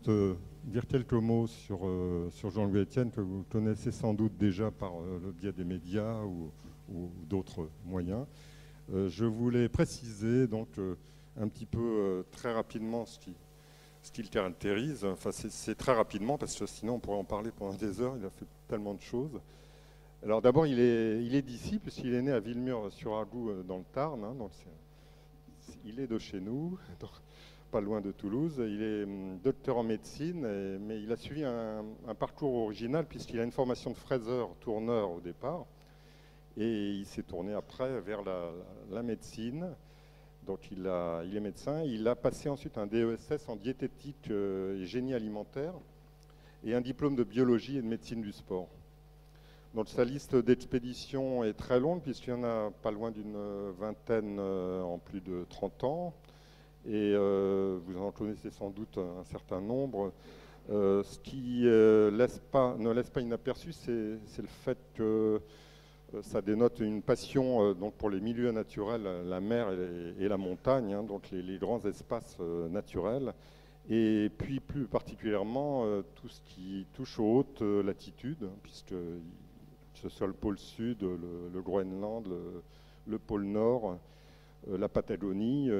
juste dire quelques mots sur Jean-Louis Etienne, que vous connaissez sans doute déjà par le biais des médias ou d'autres moyens. Je voulais préciser donc un petit peu très rapidement ce qui le caractérise. Enfin, c'est très rapidement parce que sinon on pourrait en parler pendant des heures. Il a fait tellement de choses. Alors d'abord, il est d'ici puisqu'il est né à Villemur-sur-Argout dans le Tarn. Hein, donc il est de chez nous, donc pas loin de Toulouse. Il est docteur en médecine, mais il a suivi un parcours original puisqu'il a une formation de fraiseur, tourneur au départ. Et il s'est tourné après vers la médecine. Donc il est médecin. Il a passé ensuite un DESS en diététique et génie alimentaire et un diplôme de biologie et de médecine du sport. Donc sa liste d'expéditions est très longue puisqu'il y en a pas loin d'une vingtaine en plus de 30 ans. Et vous en connaissez sans doute un certain nombre. Ce qui ne laisse pas inaperçu, c'est le fait que ça dénote une passion donc pour les milieux naturels, la mer et la montagne, hein, donc les grands espaces naturels, et puis plus particulièrement tout ce qui touche aux hautes latitudes, puisque ce soit le pôle sud, le Groenland, le pôle nord, la Patagonie,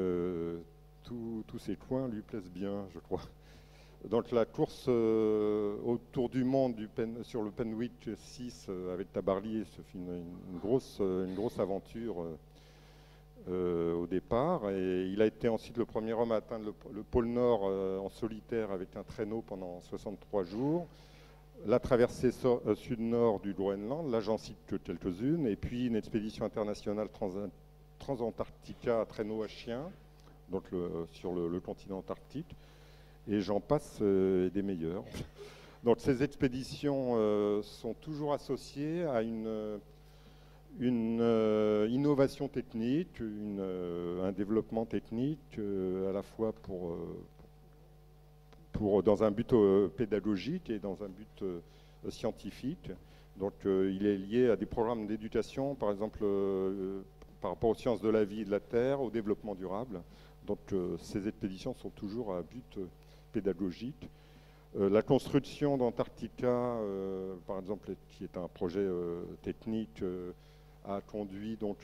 tous ces coins lui plaisent bien, je crois. Donc la course autour du monde sur le Penwick 6 avec Tabarly se fait une grosse aventure au départ. Et il a été ensuite le premier homme à atteindre le pôle Nord en solitaire avec un traîneau pendant 63 jours. La traversée sud-nord du Groenland, là j'en cite que quelques-unes. Et puis une expédition internationale Transantarctica à traîneau à chien, donc sur le continent antarctique. Et j'en passe des meilleurs. Donc ces expéditions sont toujours associées à une innovation technique, un développement technique à la fois dans un but pédagogique et dans un but scientifique. Donc il est lié à des programmes d'éducation, par exemple par rapport aux sciences de la vie et de la terre, au développement durable. Donc ces expéditions sont toujours à but pédagogique. La construction d'Antarctica, par exemple, qui est un projet technique, a conduit donc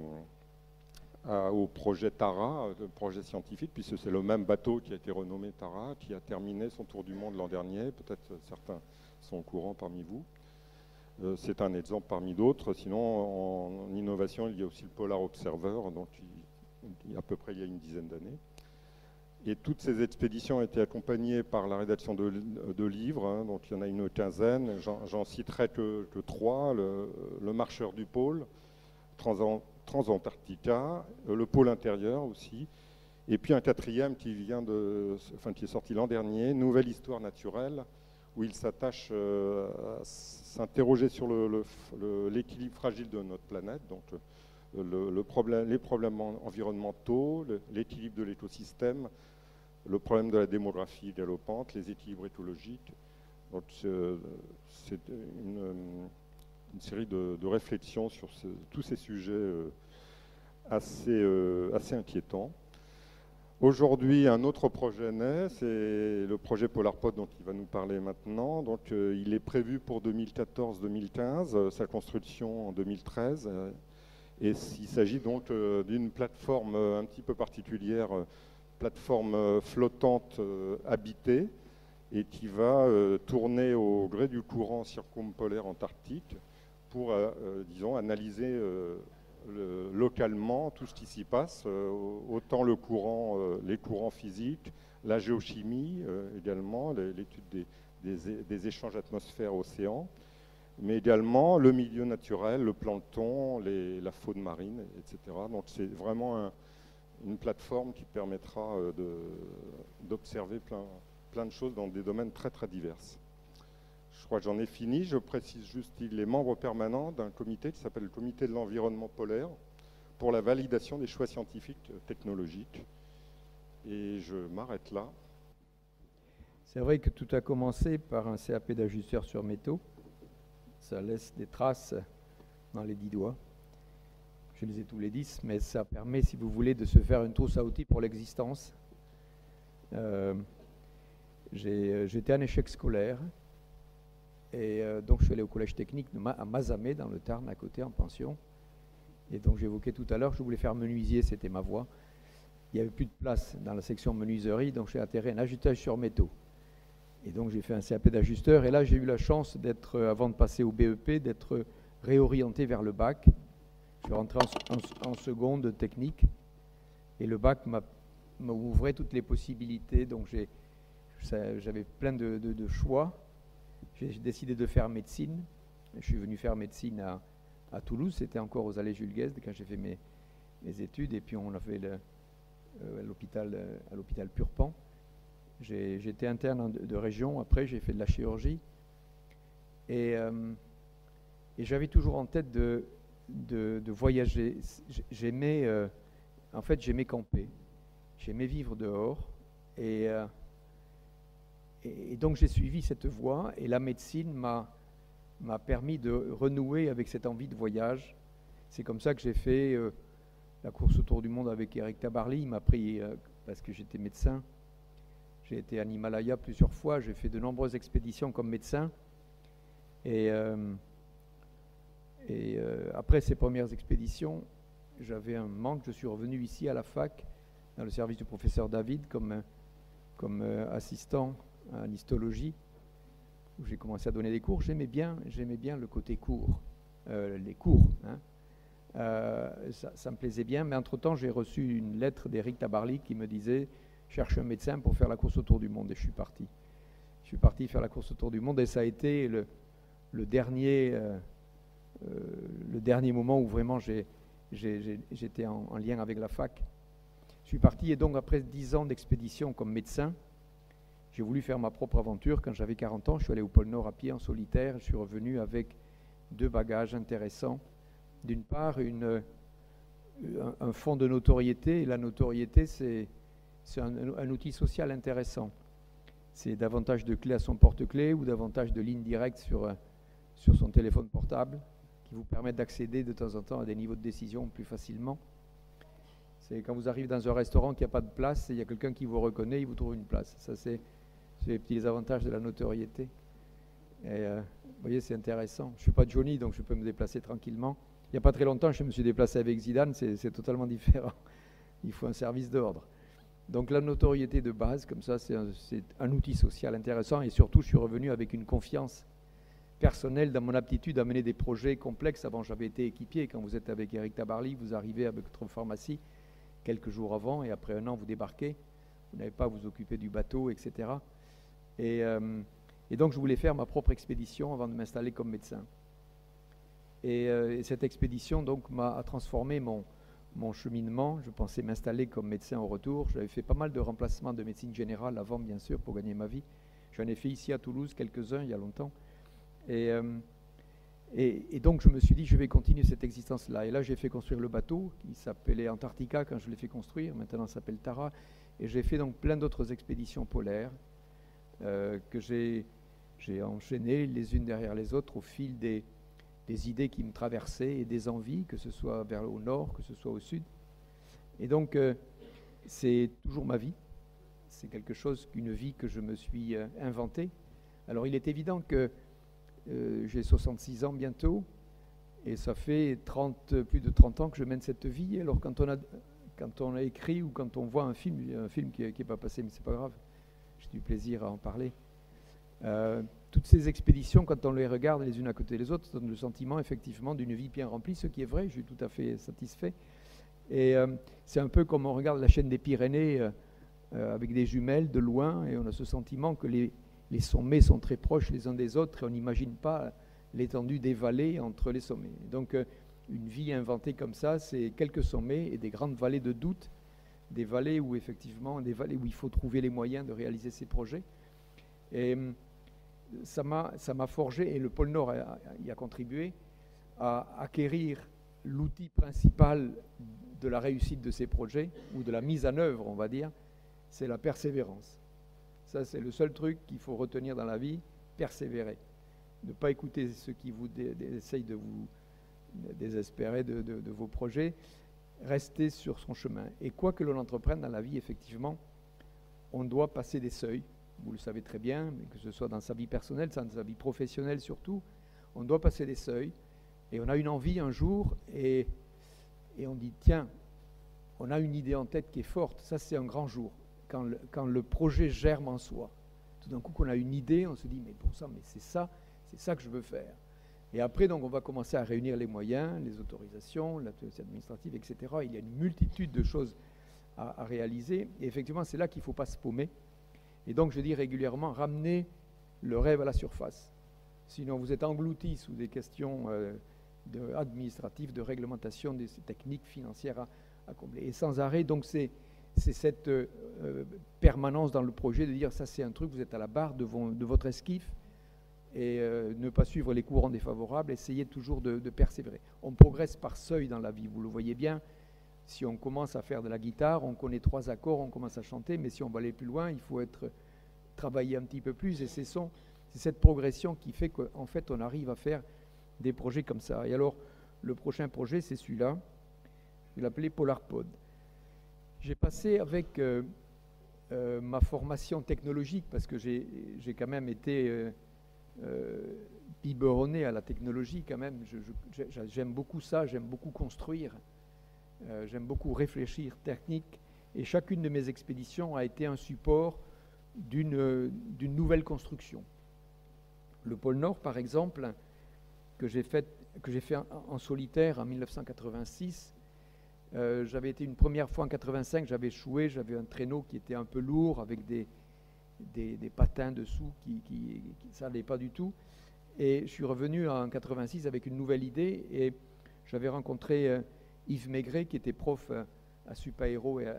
au projet Tara, le projet scientifique, puisque c'est le même bateau qui a été renommé Tara, qui a terminé son tour du monde l'an dernier. Peut-être certains sont au courant parmi vous. C'est un exemple parmi d'autres. Sinon, en innovation, il y a aussi le Polar Observer, donc à peu près il y a une dizaine d'années. Et toutes ces expéditions ont été accompagnées par la rédaction de livres, hein, donc il y en a une quinzaine. J'en citerai que 3, le Marcheur du pôle, Transantarctica, le pôle intérieur aussi, et puis un 4e qui est sorti l'an dernier, Nouvelle histoire naturelle, où il s'attache à s'interroger sur l'équilibre fragile de notre planète, donc les problèmes environnementaux, l'équilibre de l'écosystème, le problème de la démographie galopante, les équilibres écologiques. Donc c'est une série de réflexions sur tous ces sujets assez inquiétants. Aujourd'hui, un autre projet naît, c'est le projet PolarPod dont il va nous parler maintenant. Donc, il est prévu pour 2014-2015, sa construction en 2013. Et il s'agit donc d'une plateforme un petit peu particulière, plateforme flottante habitée, et qui va tourner au gré du courant circumpolaire antarctique pour, disons, analyser localement tout ce qui s'y passe, autant les courants physiques, la géochimie également, l'étude des échanges atmosphère-océan, mais également le milieu naturel, le plancton, la faune marine, etc. Donc c'est vraiment une plateforme qui permettra d'observer plein de choses dans des domaines très très divers. Je crois que j'en ai fini. Je précise juste qu'il est membre permanent d'un comité qui s'appelle le Comité de l'environnement polaire pour la validation des choix scientifiques technologiques. Et je m'arrête là. C'est vrai que tout a commencé par un CAP d'ajusteur sur métaux. Ça laisse des traces dans les 10 doigts. Je les ai tous les 10, mais ça permet, si vous voulez, de se faire une trousse à outils pour l'existence. J'étais en échec scolaire. Et donc je suis allé au collège technique à Mazamet, dans le Tarn, à côté, en pension. Et donc j'évoquais tout à l'heure, je voulais faire menuisier, c'était ma voie. Il n'y avait plus de place dans la section menuiserie, donc j'ai atterri en ajutage sur métaux. Et donc j'ai fait un CAP d'ajusteur, et là j'ai eu la chance d'être, avant de passer au BEP, d'être réorienté vers le bac. Je suis rentré en seconde technique, et le bac m'ouvrait toutes les possibilités, donc j'avais plein de choix. J'ai décidé de faire médecine. Je suis venu faire médecine à Toulouse, c'était encore aux Allées Jules Guesde quand j'ai fait mes études, et puis on l'a fait à l'hôpital Purpan. J'étais interne de région, après j'ai fait de la chirurgie, et j'avais toujours en tête de voyager. J'aimais camper, j'aimais vivre dehors, et donc j'ai suivi cette voie, et la médecine m'a permis de renouer avec cette envie de voyage. C'est comme ça que j'ai fait la course autour du monde avec Eric Tabarly. Il m'a pris, parce que j'étais médecin, j'ai été en Himalaya plusieurs fois, j'ai fait de nombreuses expéditions comme médecin. Et après ces premières expéditions, j'avais un manque. Je suis revenu ici à la fac, dans le service du professeur David, comme assistant en histologie, où j'ai commencé à donner des cours. J'aimais bien le côté cours, les cours. Ça me plaisait bien, mais entre-temps, j'ai reçu une lettre d'Eric Tabarly qui me disait « Cherche un médecin pour faire la course autour du monde ». Et je suis parti. Je suis parti faire la course autour du monde, et ça a été le dernier moment où vraiment j'étais en lien avec la fac. Je suis parti, et donc après 10 ans d'expédition comme médecin, j'ai voulu faire ma propre aventure. Quand j'avais 40 ans, je suis allé au pôle Nord à pied en solitaire. Je suis revenu avec 2 bagages intéressants. D'une part, un fond de notoriété. Et la notoriété, c'est un outil social intéressant. C'est davantage de clés à son porte-clés ou davantage de lignes directes sur son téléphone portable qui vous permettent d'accéder de temps en temps à des niveaux de décision plus facilement. C'est quand vous arrivez dans un restaurant qu'il n'y a pas de place, et il y a quelqu'un qui vous reconnaît, il vous trouve une place. Ça, c'est les petits avantages de la notoriété. Et vous voyez, c'est intéressant. Je ne suis pas Johnny, donc je peux me déplacer tranquillement. Il n'y a pas très longtemps, je me suis déplacé avec Zidane, c'est totalement différent. Il faut un service d'ordre. Donc la notoriété de base, comme ça, c'est un outil social intéressant, et surtout, je suis revenu avec une confiance personnelle dans mon aptitude à mener des projets complexes. Avant, j'avais été équipier. Quand vous êtes avec Eric Tabarly, vous arrivez avec votre pharmacie quelques jours avant, et après 1 an, vous débarquez. Vous n'avez pas à vous occuper du bateau, etc. Et donc, je voulais faire ma propre expédition avant de m'installer comme médecin. Et cette expédition donc a transformé mon cheminement. Je pensais m'installer comme médecin au retour. J'avais fait pas mal de remplacements de médecine générale avant, bien sûr, pour gagner ma vie. J'en ai fait ici à Toulouse quelques-uns il y a longtemps. Et donc, je me suis dit, je vais continuer cette existence-là. Et là, j'ai fait construire le bateau, qui s'appelait Antarctica quand je l'ai fait construire. Maintenant, ça s'appelle Tara. Et j'ai fait donc plein d'autres expéditions polaires que j'ai enchaînées les unes derrière les autres au fil des idées qui me traversaient et des envies, que ce soit vers au nord, que ce soit au sud. Et donc, c'est toujours ma vie. C'est quelque chose, une vie que je me suis inventée. Alors, il est évident que j'ai 66 ans bientôt, et ça fait plus de 30 ans que je mène cette vie. Alors, quand on a écrit ou quand on voit un film qui n'est pas passé, mais c'est pas grave, j'ai du plaisir à en parler. Toutes ces expéditions, quand on les regarde les unes à côté des autres, ça donne le sentiment effectivement d'une vie bien remplie, ce qui est vrai, je suis tout à fait satisfait. Et c'est un peu comme on regarde la chaîne des Pyrénées avec des jumelles de loin, et on a ce sentiment que les sommets sont très proches les uns des autres, et on n'imagine pas l'étendue des vallées entre les sommets. Donc une vie inventée comme ça, c'est quelques sommets et des grandes vallées de doute, des vallées où effectivement, il faut trouver les moyens de réaliser ces projets. Et ça m'a forgé, et le pôle Nord y a contribué, à acquérir l'outil principal de la réussite de ces projets, ou de la mise en œuvre, on va dire, c'est la persévérance. Ça, c'est le seul truc qu'il faut retenir dans la vie, persévérer. Ne pas écouter ceux qui essayent de vous désespérer de vos projets, rester sur son chemin. Et quoi que l'on entreprenne dans la vie, effectivement, on doit passer des seuils. vous le savez très bien, mais que ce soit dans sa vie personnelle, dans sa vie professionnelle surtout, on doit passer des seuils, et on a une envie un jour, et on dit, tiens, on a une idée en tête qui est forte, ça c'est un grand jour, quand le projet germe en soi. Tout d'un coup, qu'on a une idée, on se dit, mais bon sang, mais c'est ça que je veux faire. Et après, donc, on va commencer à réunir les moyens, les autorisations, l'autorisation administrative, etc. Il y a une multitude de choses à réaliser. Et effectivement, c'est là qu'il ne faut pas se paumer. Et donc, je dis régulièrement, ramenez le rêve à la surface. Sinon, vous êtes engloutis sous des questions administratives, de réglementation, des techniques financières à combler. Et sans arrêt, donc, c'est cette permanence dans le projet de dire, ça c'est un truc, vous êtes à la barre de votre esquif, et ne pas suivre les courants défavorables, essayez toujours de persévérer. On progresse par seuil dans la vie, vous le voyez bien. Si on commence à faire de la guitare, on connaît 3 accords, on commence à chanter, mais si on va aller plus loin, il faut travailler un petit peu plus, et c'est cette progression qui fait qu'en fait on arrive à faire des projets comme ça. Et alors, le prochain projet, c'est celui-là, je vais l'appeler PolarPod. J'ai passé avec ma formation technologique, parce que j'ai quand même été biberonné à la technologie quand même. J'aime beaucoup ça, j'aime beaucoup construire, j'aime beaucoup réfléchir technique, et chacune de mes expéditions a été un support d'une nouvelle construction. Le pôle Nord, par exemple, que j'ai fait en solitaire en 1986, j'avais été une première fois en 85, j'avais échoué, j'avais un traîneau qui était un peu lourd avec des patins dessous qui ça n'allait pas du tout, et je suis revenu en 86 avec une nouvelle idée, et j'avais rencontré Yves Maigret qui était prof à Supaéro et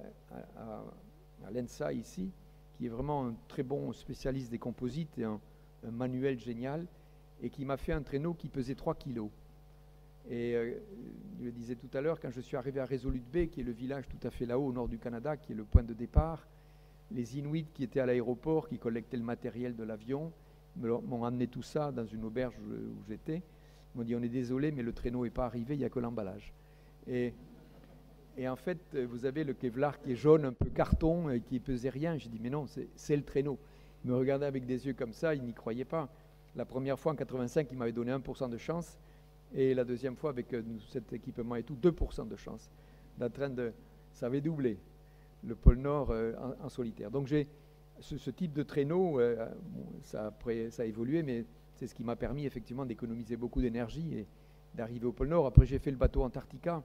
à l'ENSA ici, qui est vraiment un très bon spécialiste des composites et un manuel génial, et qui m'a fait un traîneau qui pesait 3 kilos. Et je le disais tout à l'heure, quand je suis arrivé à Resolute Bay, qui est le village tout à fait là-haut au nord du Canada, qui est le point de départ, les Inuits qui étaient à l'aéroport, qui collectaient le matériel de l'avion, m'ont amené tout ça dans une auberge où j'étais. Ils m'ont dit, on est désolé, mais le traîneau n'est pas arrivé, il n'y a que l'emballage. Et en fait, vous avez le Kevlar qui est jaune, un peu carton, et qui ne pesait rien. J'ai dit, mais non, c'est le traîneau. Ils me regardaient avec des yeux comme ça, ils n'y croyaient pas. La première fois, en 85, ils m'avaient donné 1% de chance. Et la deuxième fois, avec cet équipement et tout, 2% de chance. Ça avait doublé le pôle Nord en solitaire. Donc j'ai ce type de traîneau, ça a évolué, mais c'est ce qui m'a permis effectivement d'économiser beaucoup d'énergie et d'arriver au pôle Nord. Après, j'ai fait le bateau Antarctica.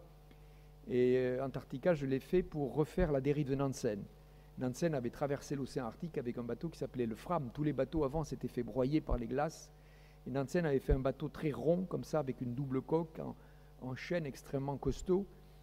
Et Antarctica, je l'ai fait pour refaire la dérive de Nansen. Nansen avait traversé l'océan Arctique avec un bateau qui s'appelait le Fram. Tous les bateaux avant s'étaient fait broyer par les glaces. Et Nansen avait fait un bateau très rond, comme ça, avec une double coque en chêne extrêmement costaud.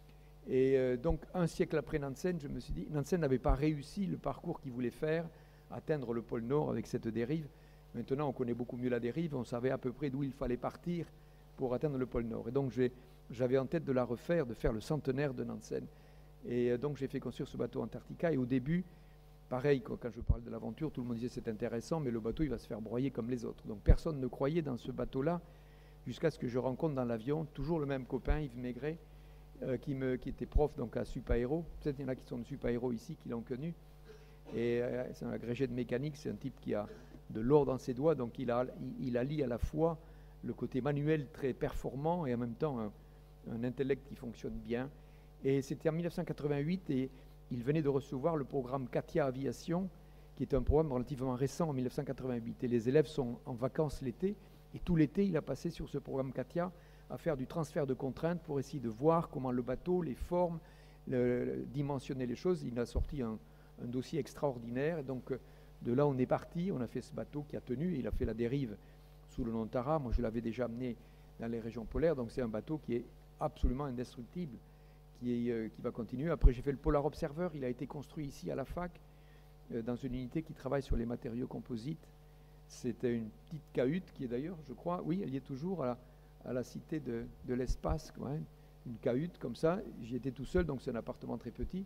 Et donc, un siècle après Nansen, je me suis dit, Nansen n'avait pas réussi le parcours qu'il voulait faire, atteindre le pôle Nord avec cette dérive. Maintenant, on connaît beaucoup mieux la dérive, on savait à peu près d'où il fallait partir pour atteindre le pôle Nord. Et donc, j'avais en tête de la refaire, de faire le centenaire de Nansen. Et donc, j'ai fait construire ce bateau Antarctica. Et au début, pareil, quand je parle de l'aventure, tout le monde disait c'est intéressant, mais le bateau, il va se faire broyer comme les autres. Donc, personne ne croyait dans ce bateau-là, jusqu'à ce que je rencontre dans l'avion toujours le même copain, Yves Maigret, qui était prof donc, à Supaéro. Peut-être il y en a qui sont de Supaéro ici, qui l'ont connu. Et c'est un agrégé de mécanique, c'est un type qui a de l'or dans ses doigts, donc il allie à la fois le côté manuel très performant et en même temps un intellect qui fonctionne bien. Et c'était en 1988 et il venait de recevoir le programme CATIA Aviation, qui est un programme relativement récent en 1988. Et les élèves sont en vacances l'été, et tout l'été, il a passé sur ce programme CATIA à faire du transfert de contraintes pour essayer de voir comment le bateau, les formes, dimensionner les choses. Il a sorti un dossier extraordinaire. Et donc, de là, on est parti. On a fait ce bateau qui a tenu. Il a fait la dérive sous le nom Tara. Moi, je l'avais déjà amené dans les régions polaires. Donc, c'est un bateau qui est absolument indestructible, qui va continuer. Après, j'ai fait le Polar Observer. Il a été construit ici à la fac, dans une unité qui travaille sur les matériaux composites. C'était une petite cahute qui est d'ailleurs, je crois, oui, elle y est toujours à la cité de l'espace, ouais, une cahute comme ça. J'y étais tout seul, donc c'est un appartement très petit,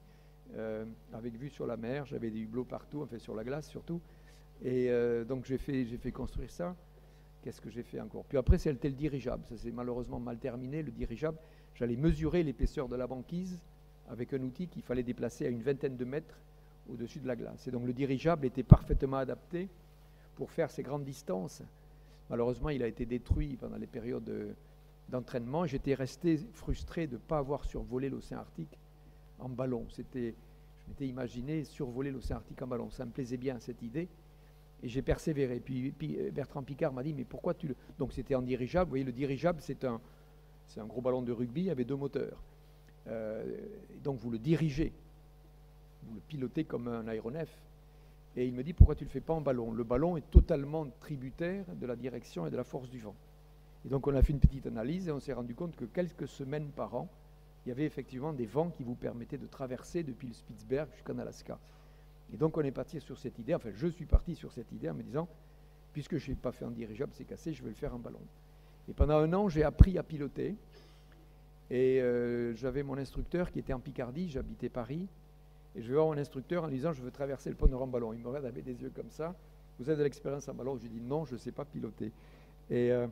avec vue sur la mer. J'avais des hublots partout, enfin sur la glace surtout. Et donc j'ai fait construire ça. Qu'est-ce que j'ai fait encore? Puis après, c'était le dirigeable. Ça s'est malheureusement mal terminé, le dirigeable. J'allais mesurer l'épaisseur de la banquise avec un outil qu'il fallait déplacer à une vingtaine de mètres au-dessus de la glace. Et donc le dirigeable était parfaitement adapté pour faire ces grandes distances. Malheureusement, il a été détruit pendant les périodes d'entraînement. J'étais resté frustré de ne pas avoir survolé l'océan Arctique en ballon. Je m'étais imaginé survoler l'océan Arctique en ballon. Ça me plaisait bien, cette idée. Et j'ai persévéré. Puis Bertrand Piccard m'a dit, mais pourquoi tu le... Donc c'était en dirigeable. Vous voyez, le dirigeable, c'est un gros ballon de rugby avec 2 moteurs. Donc vous le dirigez. Vous le pilotez comme un aéronef. Et il me dit, pourquoi tu ne le fais pas en ballon? Le ballon est totalement tributaire de la direction et de la force du vent. Et donc on a fait une petite analyse et on s'est rendu compte que quelques semaines par an, il y avait effectivement des vents qui vous permettaient de traverser depuis le Spitzberg jusqu'en Alaska. Et donc on est parti sur cette idée, enfin je suis parti sur cette idée en me disant, puisque je n'ai pas fait en dirigeable, c'est cassé, je vais le faire en ballon. Et pendant 1 an, j'ai appris à piloter. Et j'avais mon instructeur qui était en Picardie, j'habitais Paris. Et je vais voir mon instructeur en lui disant, je veux traverser le pont Nord en ballon. Il me regarde avec des yeux comme ça. Vous avez de l'expérience en ballon? Je lui dis, non, je ne sais pas piloter. Et et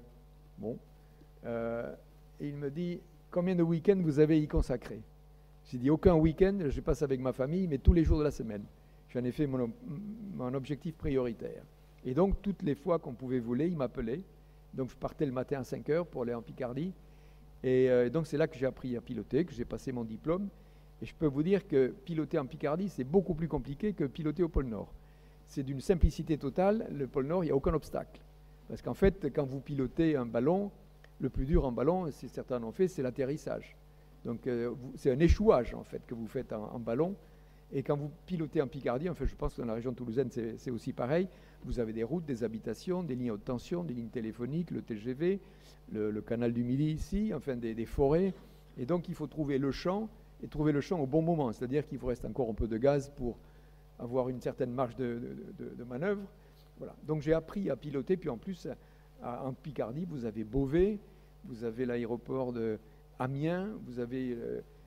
il me dit, combien de week-ends vous avez y consacré? J'ai dit, aucun week-end, je passe avec ma famille, mais tous les jours de la semaine. J'en ai fait mon objectif prioritaire. Et donc, toutes les fois qu'on pouvait voler, il m'appelait. Donc, je partais le matin à 5 heures pour aller en Picardie. Et donc, c'est là que j'ai appris à piloter, que j'ai passé mon diplôme. Et je peux vous dire que piloter en Picardie, c'est beaucoup plus compliqué que piloter au pôle Nord. C'est d'une simplicité totale. Le pôle Nord, il n'y a aucun obstacle. Parce qu'en fait, quand vous pilotez un ballon, le plus dur en ballon, si certains l'ont fait, c'est l'atterrissage. Donc, c'est un échouage, en fait, que vous faites en ballon. Et quand vous pilotez en Picardie, en fait, je pense que dans la région toulousaine, c'est aussi pareil. Vous avez des routes, des habitations, des lignes à haute tension, des lignes téléphoniques, le TGV, le canal du Midi ici, enfin des forêts. Et donc, il faut trouver le champ, et trouver le champ au bon moment. C'est-à-dire qu'il vous reste encore un peu de gaz pour avoir une certaine marge de manœuvre. Voilà. Donc, j'ai appris à piloter. Puis en plus, en Picardie, vous avez Beauvais, vous avez l'aéroport de Amiens, vous avez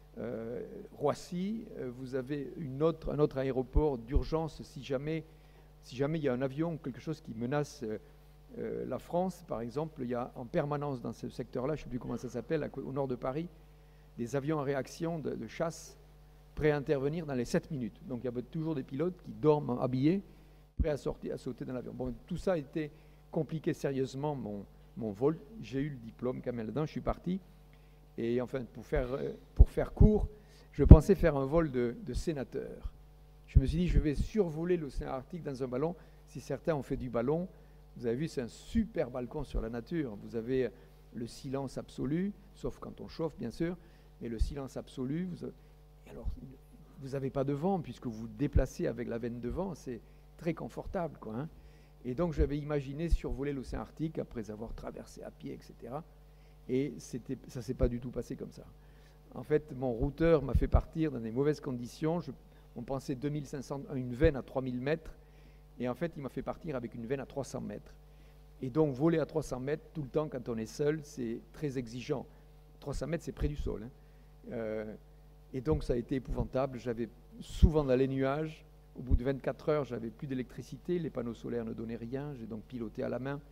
Roissy, vous avez un autre aéroport d'urgence si jamais il y a un avion, quelque chose qui menace la France, par exemple. Il y a en permanence dans ce secteur-là, je ne sais plus comment ça s'appelle, au nord de Paris, des avions en réaction de chasse prêts à intervenir dans les 7 minutes. Donc il y a toujours des pilotes qui dorment habillés, prêts à sauter dans l'avion. Bon, tout ça a été compliqué sérieusement, mon vol. J'ai eu le diplôme quand même là-dedans, je suis parti. Et enfin, pour faire court, je pensais faire un vol de sénateur. Je me suis dit, je vais survoler l'océan Arctique dans un ballon. Si certains ont fait du ballon, vous avez vu, c'est un super balcon sur la nature. Vous avez le silence absolu, sauf quand on chauffe, bien sûr, mais le silence absolu. Alors, vous n'avez pas de vent, puisque vous vous déplacez avec la veine de vent, c'est très confortable, quoi, hein. Et donc, j'avais imaginé survoler l'océan Arctique après avoir traversé à pied, etc. Et ça ne s'est pas du tout passé comme ça. En fait, mon routeur m'a fait partir dans des mauvaises conditions. On pensait 2500, une veine à 3000 mètres. Et en fait, il m'a fait partir avec une veine à 300 mètres. Et donc, voler à 300 mètres tout le temps quand on est seul, c'est très exigeant. 300 mètres, c'est près du sol, hein. Et donc, ça a été épouvantable. J'avais souvent dans les nuages. Au bout de 24 heures, j'avais plus d'électricité. Les panneaux solaires ne donnaient rien. J'ai donc piloté à la main.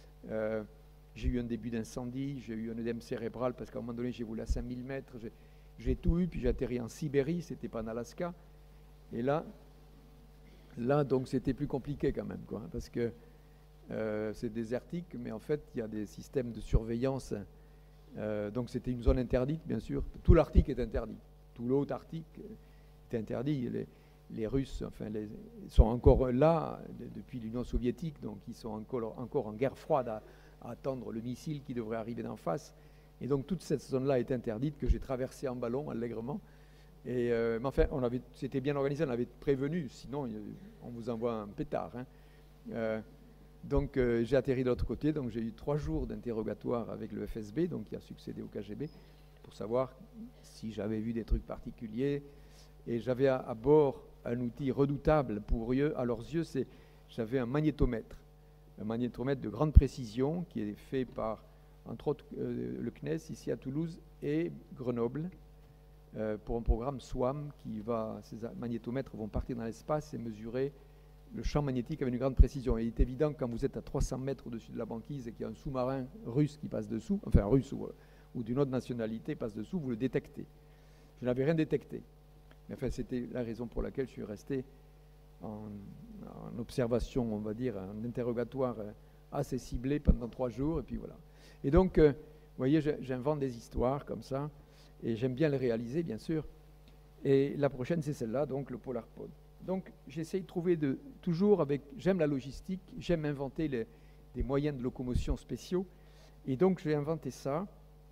J'ai eu un début d'incendie, j'ai eu un œdème cérébral parce qu'à un moment donné, j'ai volé à 5000 mètres. J'ai tout eu, puis j'ai atterri en Sibérie, c'était pas en Alaska. Et là donc, c'était plus compliqué quand même, quoi, parce que c'est désertique, mais en fait, il y a des systèmes de surveillance. Donc, c'était une zone interdite, bien sûr. Tout l'Arctique est interdit. Tout l'haut Arctique est interdit. Les Russes, enfin, sont encore là depuis l'Union soviétique, donc ils sont encore en guerre froide à attendre le missile qui devrait arriver d'en face. Et donc toute cette zone-là est interdite, que j'ai traversée en ballon allègrement. Mais enfin, c'était bien organisé, on avait prévenu, sinon on vous envoie un pétard, hein. Donc j'ai atterri de l'autre côté, donc j'ai eu 3 jours d'interrogatoire avec le FSB, donc qui a succédé au KGB, pour savoir si j'avais vu des trucs particuliers. Et j'avais à bord un outil redoutable à leurs yeux, j'avais un magnétomètre de grande précision qui est fait par, entre autres, le CNES ici à Toulouse et Grenoble, pour un programme SWAM ces magnétomètres vont partir dans l'espace et mesurer le champ magnétique avec une grande précision. Et il est évident que quand vous êtes à 300 mètres au-dessus de la banquise et qu'il y a un sous-marin russe qui passe dessous, enfin russe ou d'une autre nationalité passe dessous, vous le détectez. Je n'avais rien détecté. Mais enfin, c'était la raison pour laquelle je suis resté en observation, on va dire, en interrogatoire assez ciblé pendant 3 jours, et puis voilà. Et donc, vous voyez, j'invente des histoires comme ça, et j'aime bien les réaliser, bien sûr. Et la prochaine, c'est celle-là, donc le PolarPod. Donc, j'essaye de trouver toujours avec, j'aime la logistique, j'aime inventer des moyens de locomotion spéciaux, et donc j'ai inventé ça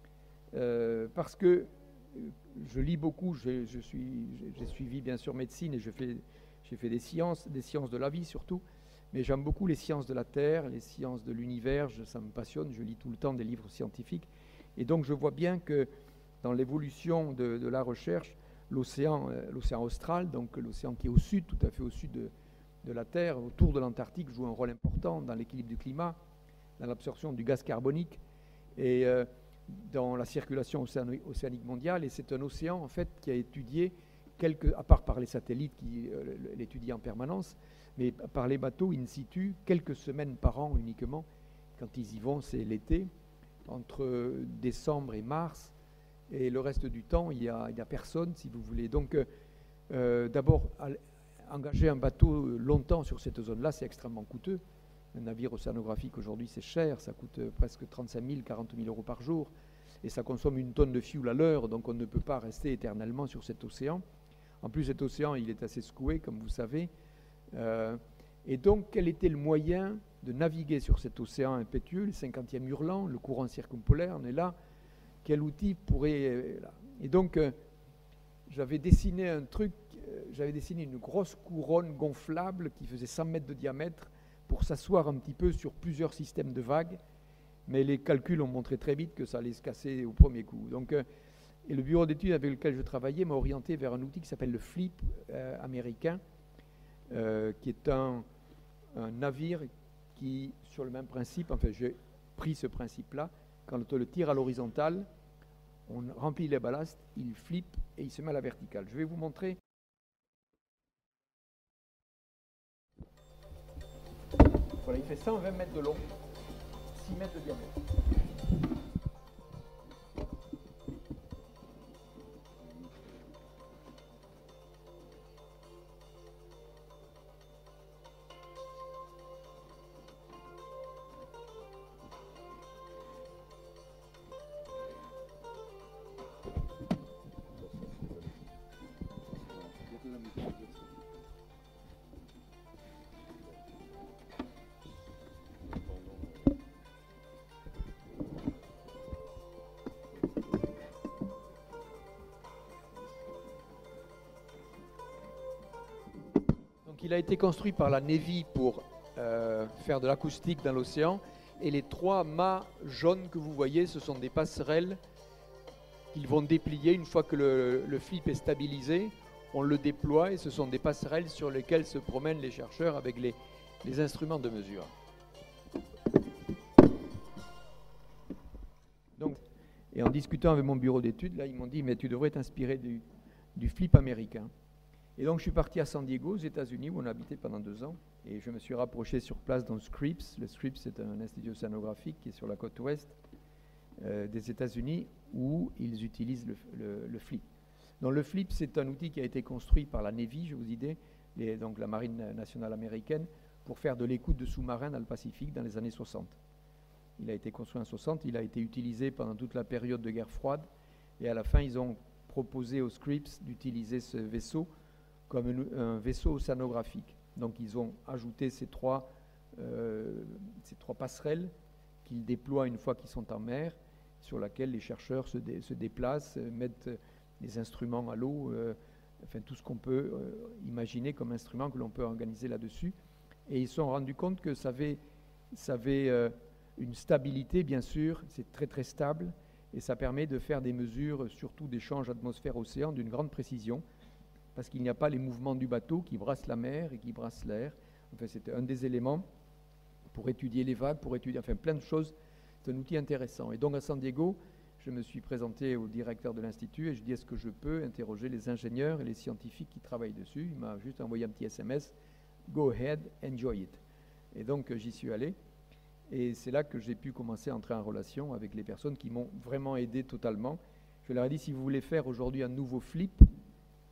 parce que je lis beaucoup, j'ai suivi bien sûr médecine et j'ai fait des sciences de la vie surtout, mais j'aime beaucoup les sciences de la Terre, les sciences de l'univers, ça me passionne, je lis tout le temps des livres scientifiques, et donc je vois bien que dans l'évolution de la recherche, l'océan austral, donc l'océan qui est au sud, tout à fait au sud de la Terre, autour de l'Antarctique, joue un rôle important dans l'équilibre du climat, dans l'absorption du gaz carbonique et dans la circulation océanique mondiale. Et c'est un océan en fait qui a étudié, à part par les satellites qui l'étudient en permanence, mais par les bateaux in situ, quelques semaines par an uniquement. Quand ils y vont, c'est l'été, entre décembre et mars. Et le reste du temps, il n'y a personne, si vous voulez. Donc, d'abord, engager un bateau longtemps sur cette zone-là, c'est extrêmement coûteux. Un navire océanographique, aujourd'hui, c'est cher. Ça coûte presque 35 000, 40 000 euros par jour. Et ça consomme 1 tonne de fuel à l'heure. Donc, on ne peut pas rester éternellement sur cet océan. En plus, cet océan, il est assez secoué, comme vous savez. Et donc, quel était le moyen de naviguer sur cet océan impétueux, le 50e hurlant, le courant circumpolaire, on est là. Quel outil pourrait... Et donc, j'avais dessiné un truc, j'avais dessiné une grosse couronne gonflable qui faisait 100 mètres de diamètre pour s'asseoir un petit peu sur plusieurs systèmes de vagues. Mais les calculs ont montré très vite que ça allait se casser au premier coup. Donc, et le bureau d'études avec lequel je travaillais m'a orienté vers un outil qui s'appelle le FLIP américain, qui est un navire qui, sur le même principe, enfin j'ai pris ce principe-là, quand on le tire à l'horizontale, on remplit les ballasts, il flippe et il se met à la verticale. Je vais vous montrer. Voilà, il fait 120 mètres de long, 6 mètres de diamètre. Il a été construit par la Navy pour faire de l'acoustique dans l'océan. Et les 3 mâts jaunes que vous voyez, ce sont des passerelles qu'ils vont déplier une fois que le flip est stabilisé. On le déploie et ce sont des passerelles sur lesquelles se promènent les chercheurs avec les instruments de mesure. Donc, et en discutant avec mon bureau d'études, là, ils m'ont dit « mais tu devrais t'inspirer du flip américain ». Et donc, je suis parti à San Diego, aux États-Unis, où on a habité pendant 2 ans. Et je me suis rapproché sur place dans le Scripps. Le Scripps, c'est un institut océanographique qui est sur la côte ouest des États-Unis, où ils utilisent le FLIP. Donc, le FLIP, c'est un outil qui a été construit par la Navy, je vous disais, donc la Marine nationale américaine, pour faire de l'écoute de sous-marins dans le Pacifique dans les années 60. Il a été construit en 60, il a été utilisé pendant toute la période de guerre froide. Et à la fin, ils ont proposé au Scripps d'utiliser ce vaisseau comme un vaisseau océanographique. Donc ils ont ajouté ces trois passerelles qu'ils déploient une fois qu'ils sont en mer, sur laquelle les chercheurs se déplacent, mettent des instruments à l'eau, enfin tout ce qu'on peut imaginer comme instrument que l'on peut organiser là-dessus. Et ils se sont rendus compte que ça avait une stabilité, bien sûr, c'est très très stable, et ça permet de faire des mesures, surtout d'échange atmosphère-océan, d'une grande précision, parce qu'il n'y a pas les mouvements du bateau qui brassent la mer et qui brassent l'air. Enfin, c'était un des éléments pour étudier les vagues, pour étudier plein de choses. C'est un outil intéressant. Et donc à San Diego, je me suis présenté au directeur de l'Institut et je dis est-ce que je peux interroger les ingénieurs et les scientifiques qui travaillent dessus. Il m'a juste envoyé un petit SMS, go ahead, enjoy it. Et donc j'y suis allé. Et c'est là que j'ai pu commencer à entrer en relation avec les personnes qui m'ont vraiment aidé totalement. Je leur ai dit si vous voulez faire aujourd'hui un nouveau flip,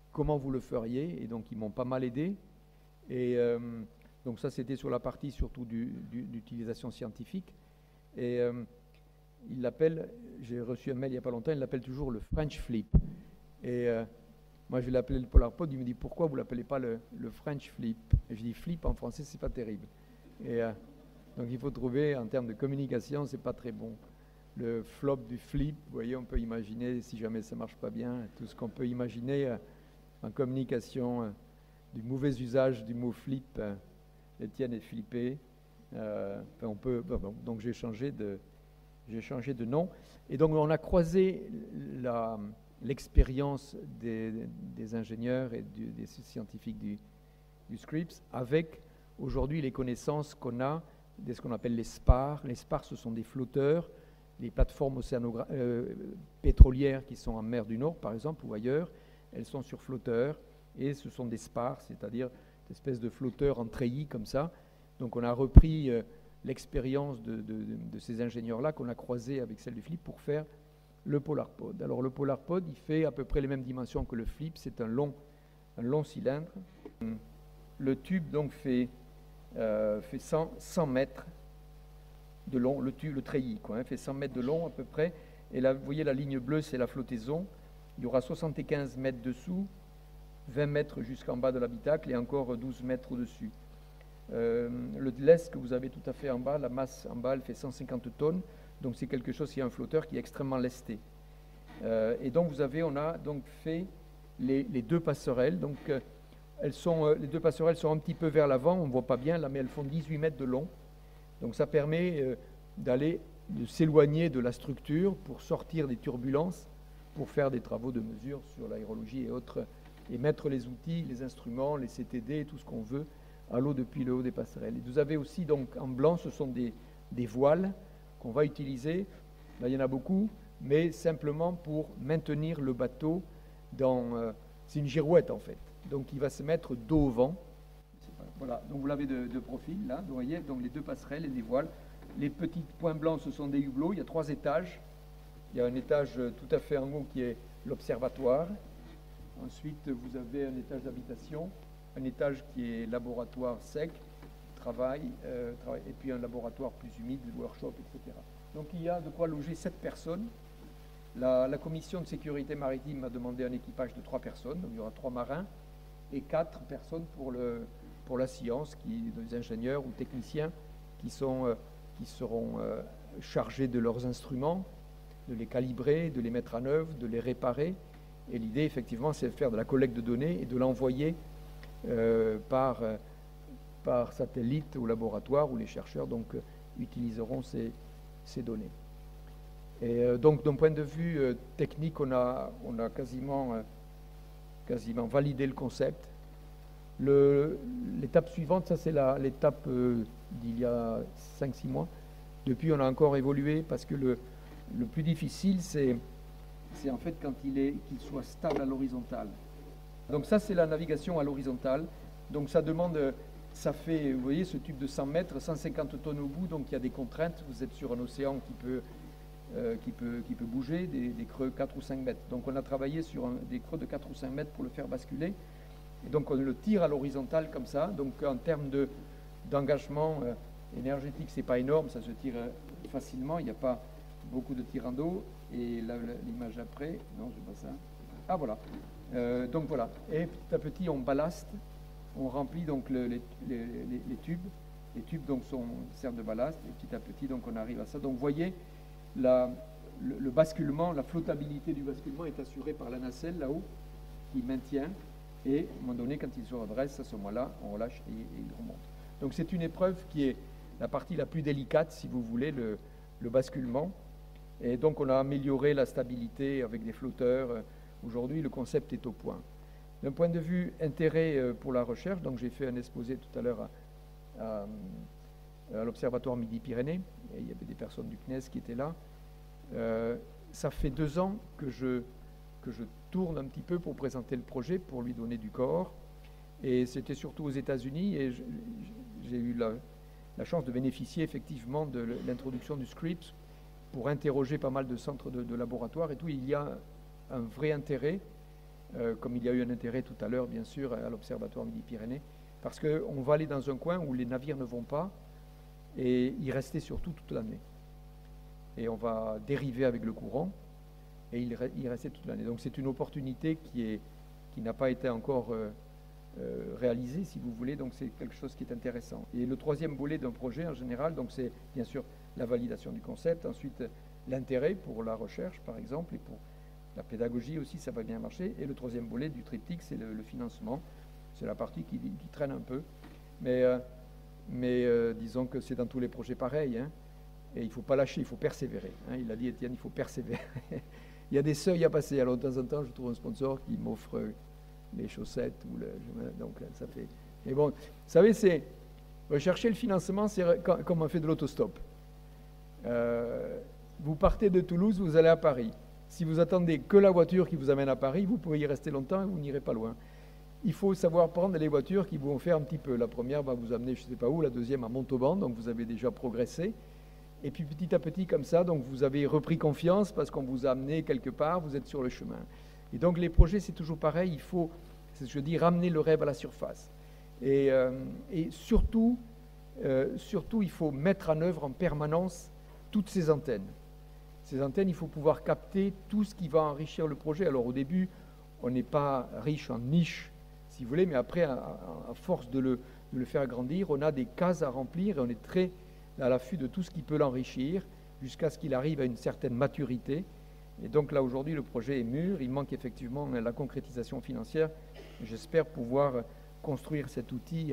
comment vous le feriez, et donc ils m'ont pas mal aidé. Et donc ça, c'était sur la partie surtout d'utilisation scientifique. Et il l'appelle, j'ai reçu un mail il n'y a pas longtemps, il l'appelle toujours le French Flip. Et moi, je vais l'appeler le PolarPod. Il me dit, pourquoi vous ne l'appelez pas le French Flip? Et je dis, flip en français, c'est pas terrible. Et donc il faut trouver, en termes de communication, c'est pas très bon. Le flop du flip, vous voyez, on peut imaginer, si jamais ça marche pas bien, tout ce qu'on peut imaginer en communication, du mauvais usage du mot flip. Étienne est flippé. On peut, bon, donc j'ai changé de nom. Et donc on a croisé l'expérience des ingénieurs et des scientifiques du Scripps avec aujourd'hui les connaissances qu'on a de ce qu'on appelle les SPAR. Les SPAR, ce sont des flotteurs, les plateformes pétrolières qui sont en mer du Nord, par exemple, ou ailleurs, elles sont sur flotteurs, et ce sont des SPAR, c'est-à-dire des espèces de flotteurs en treillis comme ça. Donc on a repris l'expérience de ces ingénieurs-là qu'on a croisé avec celle du Flip pour faire le PolarPod. Alors le PolarPod, il fait à peu près les mêmes dimensions que le Flip, c'est un long cylindre. Le tube donc fait 100 mètres de long, le treillis fait 100 mètres de long à peu près. Et là, vous voyez la ligne bleue, c'est la flottaison. Il y aura 75 mètres dessous, 20 mètres jusqu'en bas de l'habitacle et encore 12 mètres au-dessus. Le lest que vous avez tout à fait en bas, la masse en bas, elle fait 150 tonnes. Donc c'est quelque chose qui est un flotteur qui est extrêmement lesté. Et donc on a donc fait les deux passerelles. Donc les deux passerelles sont un petit peu vers l'avant, on ne voit pas bien là, mais elles font 18 mètres de long. Donc ça permet de s'éloigner de la structure pour sortir des turbulences, pour faire des travaux de mesure sur l'aérologie et autres, et mettre les outils, les instruments, les CTD, tout ce qu'on veut à l'eau depuis le haut des passerelles. Et vous avez aussi donc en blanc, ce sont des voiles qu'on va utiliser. Là, il y en a beaucoup, mais simplement pour maintenir le bateau dans... c'est une girouette en fait. Donc il va se mettre dos au vent. Voilà, donc vous l'avez de profil là, vous voyez, donc les deux passerelles et des voiles. Les petits points blancs, ce sont des hublots. Il y a 3 étages. Il y a un étage tout à fait en haut qui est l'observatoire. Ensuite, vous avez un étage d'habitation, un étage qui est laboratoire sec, travail, et puis un laboratoire plus humide, workshop, etc. Donc il y a de quoi loger 7 personnes. La commission de sécurité maritime a demandé un équipage de 3 personnes, donc il y aura 3 marins et 4 personnes pour la science, des ingénieurs ou techniciens qui seront chargés de leurs instruments, de les calibrer, de les mettre en œuvre, de les réparer. Et l'idée, effectivement, c'est de faire de la collecte de données et de l'envoyer par satellite au laboratoire où les chercheurs utiliseront ces données. Et donc, d'un point de vue technique, on a quasiment validé le concept. L'étape suivante, ça c'est l'étape d'il y a 5-6 mois. Depuis, on a encore évolué parce que le plus difficile, c'est en fait quand qu'il soit stable à l'horizontale. Donc ça, c'est la navigation à l'horizontale. Donc ça demande, ça fait, vous voyez, ce tube de 100 mètres, 150 tonnes au bout, donc il y a des contraintes. Vous êtes sur un océan qui peut bouger, des creux 4 ou 5 mètres. Donc on a travaillé sur des creux de 4 ou 5 mètres pour le faire basculer. Et donc on le tire à l'horizontale comme ça. Donc en termes d'engagement énergétique, c'est pas énorme, ça se tire facilement, il n'y a pas beaucoup de tirant d'eau. Et l'image après, non, c'est pas ça. Ah voilà. Donc voilà. Et petit à petit, on ballaste, on remplit donc les tubes. Les tubes donc servent de ballast et petit à petit, donc on arrive à ça. Donc vous voyez, le basculement, la flottabilité du basculement est assurée par la nacelle là-haut qui maintient. Et à un moment donné, quand il se redresse, à ce moment-là, on relâche et il remonte. Donc c'est une épreuve qui est la partie la plus délicate, si vous voulez, le basculement. Et donc on a amélioré la stabilité avec des flotteurs. Aujourd'hui, le concept est au point. D'un point de vue intérêt pour la recherche, donc j'ai fait un exposé tout à l'heure à l'Observatoire Midi-Pyrénées, et il y avait des personnes du CNES qui étaient là. Ça fait 2 ans que je tourne un petit peu pour présenter le projet, pour lui donner du corps. Et c'était surtout aux États-Unis, et j'ai eu la chance de bénéficier effectivement de l'introduction du Scripps pour interroger pas mal de centres de laboratoires et tout. Il y a un vrai intérêt comme il y a eu un intérêt tout à l'heure, bien sûr, à l'Observatoire Midi-Pyrénées, parce qu'on va aller dans un coin où les navires ne vont pas et y rester surtout toute l'année. Et on va dériver avec le courant et y rester toute l'année. Donc c'est une opportunité qui n'a pas été encore réalisée, si vous voulez, donc c'est quelque chose qui est intéressant. Et le troisième volet d'un projet en général, donc c'est bien sûr la validation du concept, ensuite l'intérêt pour la recherche par exemple, et pour la pédagogie aussi, ça va bien marcher. Et le troisième volet du triptyque, c'est le financement. C'est la partie qui traîne un peu. Mais disons que c'est dans tous les projets pareil. Hein. Et il ne faut pas lâcher, il faut persévérer. Hein. Il a dit, Étienne, il faut persévérer. Il y a des seuils à passer. Alors de temps en temps, je trouve un sponsor qui m'offre les chaussettes. Donc ça fait... Mais bon, vous savez, c'est rechercher le financement, c'est comme on fait de l'autostop. Vous partez de Toulouse, vous allez à Paris. Si vous attendez que la voiture qui vous amène à Paris, vous pouvez y rester longtemps et vous n'irez pas loin. Il faut savoir prendre les voitures qui vont faire un petit peu. La première va vous amener je ne sais pas où, la deuxième à Montauban, donc vous avez déjà progressé. Et puis petit à petit comme ça, donc vous avez repris confiance parce qu'on vous a amené quelque part, vous êtes sur le chemin. Et donc les projets, c'est toujours pareil, il faut, je dis, ramener le rêve à la surface. Et surtout, il faut mettre en œuvre en permanence toutes ces antennes. Ces antennes, il faut pouvoir capter tout ce qui va enrichir le projet. Alors au début, on n'est pas riche en niche, si vous voulez, mais après, à force de le faire grandir, on a des cases à remplir et on est très à l'affût de tout ce qui peut l'enrichir jusqu'à ce qu'il arrive à une certaine maturité. Et donc là, aujourd'hui, le projet est mûr. Il manque effectivement la concrétisation financière. J'espère pouvoir construire cet outil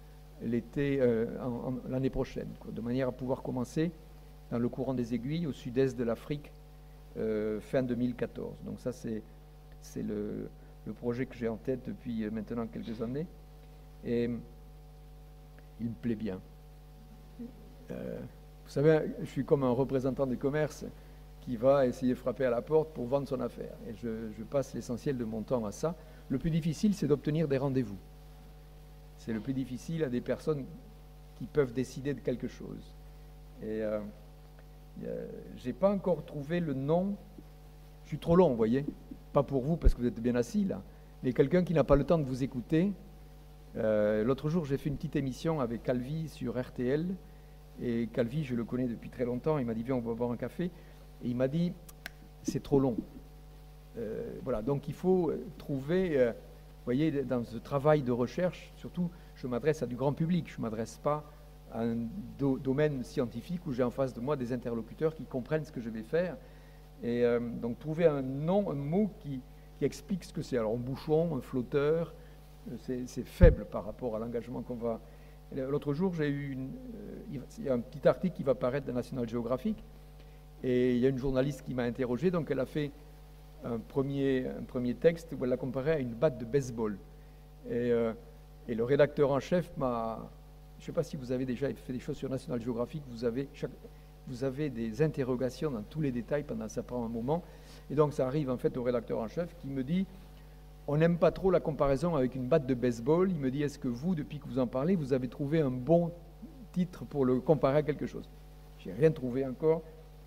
l'année prochaine, de manière à pouvoir commencer dans le courant des aiguilles au sud-est de l'Afrique fin 2014. Donc ça, c'est le projet que j'ai en tête depuis maintenant quelques années. Et il me plaît bien. Vous savez, je suis comme un représentant du commerce qui va essayer de frapper à la porte pour vendre son affaire. Et je passe l'essentiel de mon temps à ça. Le plus difficile, c'est d'obtenir des rendez-vous. C'est le plus difficile à des personnes qui peuvent décider de quelque chose. Et j'ai pas encore trouvé le nom. Je suis trop long, vous voyez. Pas pour vous, parce que vous êtes bien assis là. Mais quelqu'un qui n'a pas le temps de vous écouter. L'autre jour, j'ai fait une petite émission avec Calvi sur RTL. Et Calvi, je le connais depuis très longtemps. Il m'a dit, viens, on va boire un café. Et il m'a dit, c'est trop long. Voilà, donc il faut trouver, vous voyez, dans ce travail de recherche, surtout, je m'adresse à du grand public. Je ne m'adresse pas à un domaine scientifique où j'ai en face de moi des interlocuteurs qui comprennent ce que je vais faire. Et donc trouver un nom, un mot qui explique ce que c'est. Alors un bouchon, un flotteur, c'est faible par rapport à l'engagement qu'on va... L'autre jour, il y a un petit article qui va paraître dans National Geographic, et il y a une journaliste qui m'a interrogé, donc elle a fait un premier texte où elle l'a comparé à une batte de baseball. Et le rédacteur en chef m'a... Je ne sais pas si vous avez déjà fait des choses sur National Geographic, vous avez des interrogations dans tous les détails pendant ça prend un moment. Et donc ça arrive en fait au rédacteur en chef qui me dit... On n'aime pas trop la comparaison avec une batte de baseball. Il me dit, est-ce que vous, depuis que vous en parlez, vous avez trouvé un bon titre pour le comparer à quelque chose? Je n'ai rien trouvé encore.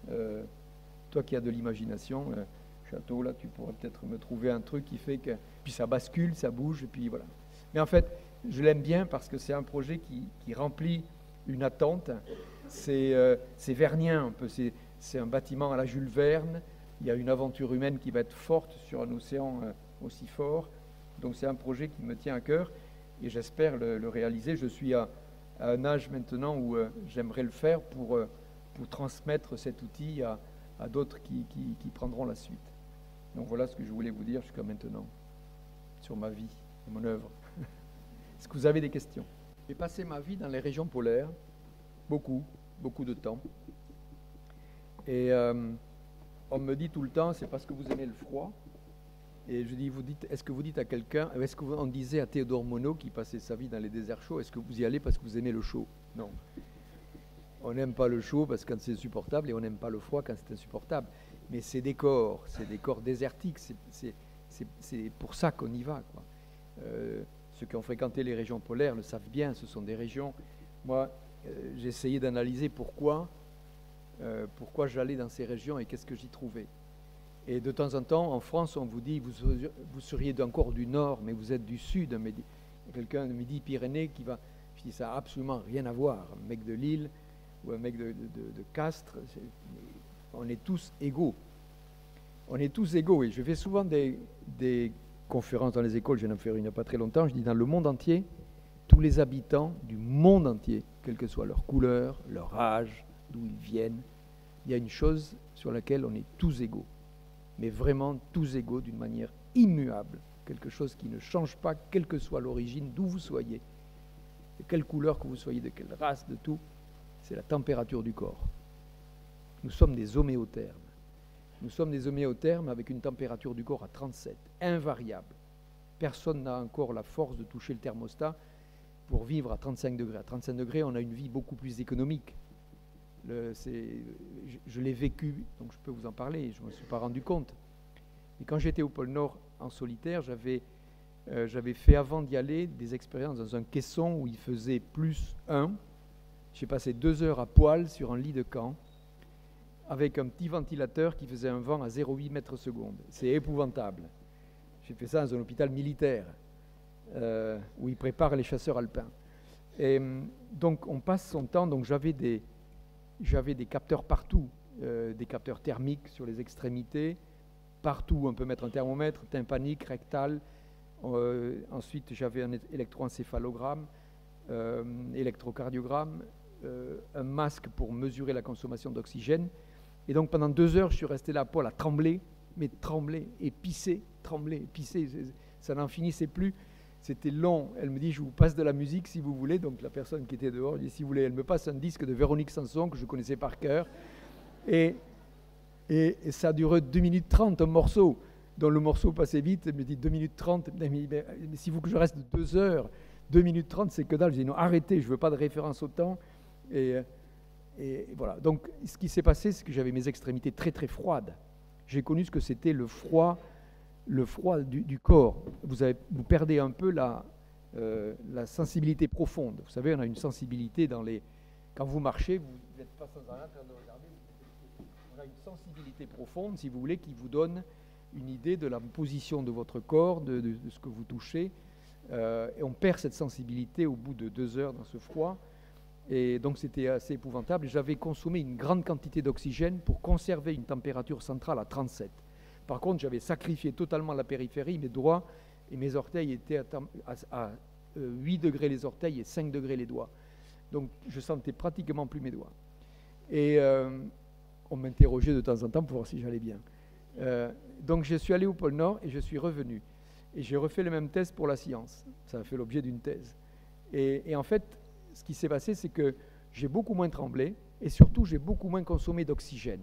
Toi qui as de l'imagination, Château, là, tu pourrais peut-être me trouver un truc qui fait que... Puis ça bascule, ça bouge, et puis voilà. Mais en fait, je l'aime bien parce que c'est un projet qui remplit une attente. C'est vernien un peu. C'est un bâtiment à la Jules Verne. Il y a une aventure humaine qui va être forte sur un océan... aussi fort. Donc c'est un projet qui me tient à cœur et j'espère le réaliser. Je suis à un âge maintenant où j'aimerais le faire pour transmettre cet outil à d'autres qui prendront la suite. Donc voilà ce que je voulais vous dire jusqu'à maintenant sur ma vie et mon œuvre. Est-ce que vous avez des questions? J'ai passé ma vie dans les régions polaires, beaucoup de temps. Et on me dit tout le temps, c'est parce que vous aimez le froid. Et je dis, est-ce que vous dites à quelqu'un, est-ce qu'on disait à Théodore Monod qui passait sa vie dans les déserts chauds, est-ce que vous y allez parce que vous aimez le chaud? Non. On n'aime pas le chaud parce que quand c'est insupportable et on n'aime pas le froid quand c'est insupportable. Mais c'est des corps désertiques, c'est pour ça qu'on y va, quoi. Ceux qui ont fréquenté les régions polaires le savent bien, ce sont des régions... Moi, j'ai essayé d'analyser pourquoi j'allais dans ces régions et qu'est-ce que j'y trouvais. Et de temps en temps, en France, on vous dit, vous seriez encore du Nord, mais vous êtes du Sud. Quelqu'un de Midi-Pyrénées qui va... Je dis, ça n'a absolument rien à voir. Un mec de Lille ou un mec de Castres, on est tous égaux. On est tous égaux. Et je fais souvent des conférences dans les écoles, je viens d'en faire une il n'y a pas très longtemps, je dis dans le monde entier, tous les habitants du monde entier, quelle que soit leur couleur, leur âge, d'où ils viennent, il y a une chose sur laquelle on est tous égaux. Mais vraiment tous égaux d'une manière immuable, quelque chose qui ne change pas, quelle que soit l'origine, d'où vous soyez, de quelle couleur que vous soyez, de quelle race, de tout, c'est la température du corps. Nous sommes des homéothermes. Nous sommes des homéothermes avec une température du corps à 37, invariable. Personne n'a encore la force de toucher le thermostat pour vivre à 35 degrés. À 35 degrés, on a une vie beaucoup plus économique. Je l'ai vécu, donc je peux vous en parler, je ne me suis pas rendu compte. Et quand j'étais au pôle Nord en solitaire, j'avais fait avant d'y aller des expériences dans un caisson où il faisait +1. J'ai passé 2 heures à poil sur un lit de camp avec un petit ventilateur qui faisait un vent à 0,8 mètres seconde. C'est épouvantable. J'ai fait ça dans un hôpital militaire où ils préparent les chasseurs alpins. Et donc on passe son temps, donc j'avais des capteurs partout, des capteurs thermiques sur les extrémités, partout on peut mettre un thermomètre, tympanique, rectal. Ensuite j'avais un électroencéphalogramme, électrocardiogramme, un masque pour mesurer la consommation d'oxygène. Et donc pendant 2 heures, je suis resté là à poil à trembler, mais trembler et pisser, ça n'en finissait plus. C'était long. Elle me dit, je vous passe de la musique si vous voulez. Donc la personne qui était dehors, elle dit, si vous voulez, elle me passe un disque de Véronique Sanson que je connaissais par cœur. Et ça a duré 2 minutes 30, un morceau, dont le morceau passait vite. Elle me dit 2 minutes 30. Mais s'il faut que je reste 2 heures, 2 minutes 30, c'est que dalle. Je dis, non, arrêtez, je ne veux pas de référence au temps. Et voilà. Donc ce qui s'est passé, c'est que j'avais mes extrémités très très froides. J'ai connu ce que c'était le froid du corps. Vous perdez un peu la sensibilité profonde. Vous savez, on a une sensibilité quand vous marchez, vous n'êtes pas sans arrêt en train de regarder. On a une sensibilité profonde, si vous voulez, qui vous donne une idée de la position de votre corps, de ce que vous touchez. Et on perd cette sensibilité au bout de 2 heures dans ce froid. Et donc c'était assez épouvantable. J'avais consommé une grande quantité d'oxygène pour conserver une température centrale à 37. Par contre, j'avais sacrifié totalement la périphérie, mes doigts et mes orteils étaient à 8 degrés les orteils et 5 degrés les doigts. Donc je sentais pratiquement plus mes doigts. Et on m'interrogeait de temps en temps pour voir si j'allais bien. Donc je suis allé au pôle Nord et je suis revenu. Et j'ai refait le même test pour la science. Ça a fait l'objet d'une thèse. Et en fait, ce qui s'est passé, c'est que j'ai beaucoup moins tremblé et surtout j'ai beaucoup moins consommé d'oxygène.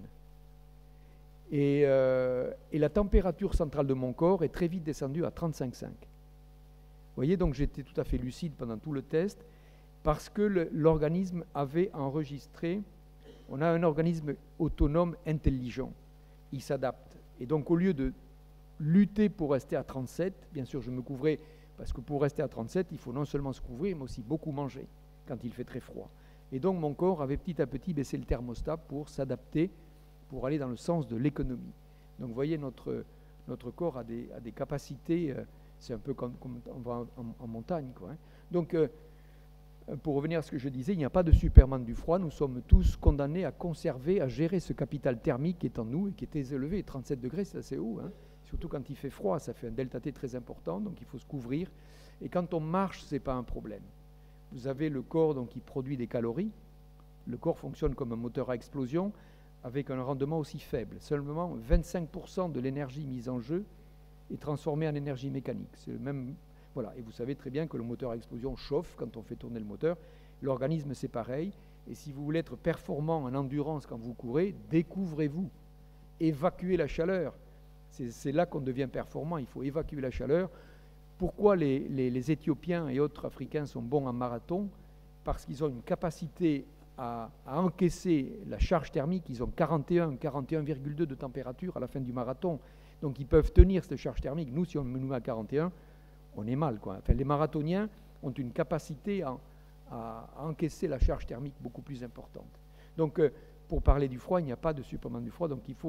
Et la température centrale de mon corps est très vite descendue à 35,5. Vous voyez, donc j'étais tout à fait lucide pendant tout le test parce que l'organisme avait enregistré, on a un organisme autonome intelligent, il s'adapte. Et donc au lieu de lutter pour rester à 37, bien sûr je me couvrais parce que pour rester à 37, il faut non seulement se couvrir mais aussi beaucoup manger quand il fait très froid. Et donc mon corps avait petit à petit baissé le thermostat pour s'adapter, pour aller dans le sens de l'économie. Donc vous voyez, notre corps a des capacités, c'est un peu comme on va en montagne, quoi, hein. Donc pour revenir à ce que je disais, il n'y a pas de Superman du froid, nous sommes tous condamnés à conserver, à gérer ce capital thermique qui est en nous et qui est élevé. 37 degrés, c'est assez haut, hein. Surtout quand il fait froid, ça fait un delta T très important, donc il faut se couvrir. Et quand on marche, ce n'est pas un problème. Vous avez le corps donc, qui produit des calories. Le corps fonctionne comme un moteur à explosion avec un rendement aussi faible. Seulement 25% de l'énergie mise en jeu est transformée en énergie mécanique. C'est le même, voilà. Et vous savez très bien que le moteur à explosion chauffe quand on fait tourner le moteur. L'organisme, c'est pareil. Et si vous voulez être performant en endurance quand vous courez, découvrez-vous. Évacuez la chaleur. C'est là qu'on devient performant. Il faut évacuer la chaleur. Pourquoi les Éthiopiens et autres Africains sont bons en marathon? Parce qu'ils ont une capacité à encaisser la charge thermique. Ils ont 41,2 de température à la fin du marathon. Donc ils peuvent tenir cette charge thermique. Nous, si on nous met à 41, on est mal, quoi. Enfin, les marathoniens ont une capacité à encaisser la charge thermique beaucoup plus importante. Donc pour parler du froid, il n'y a pas de Superman du froid. Donc il faut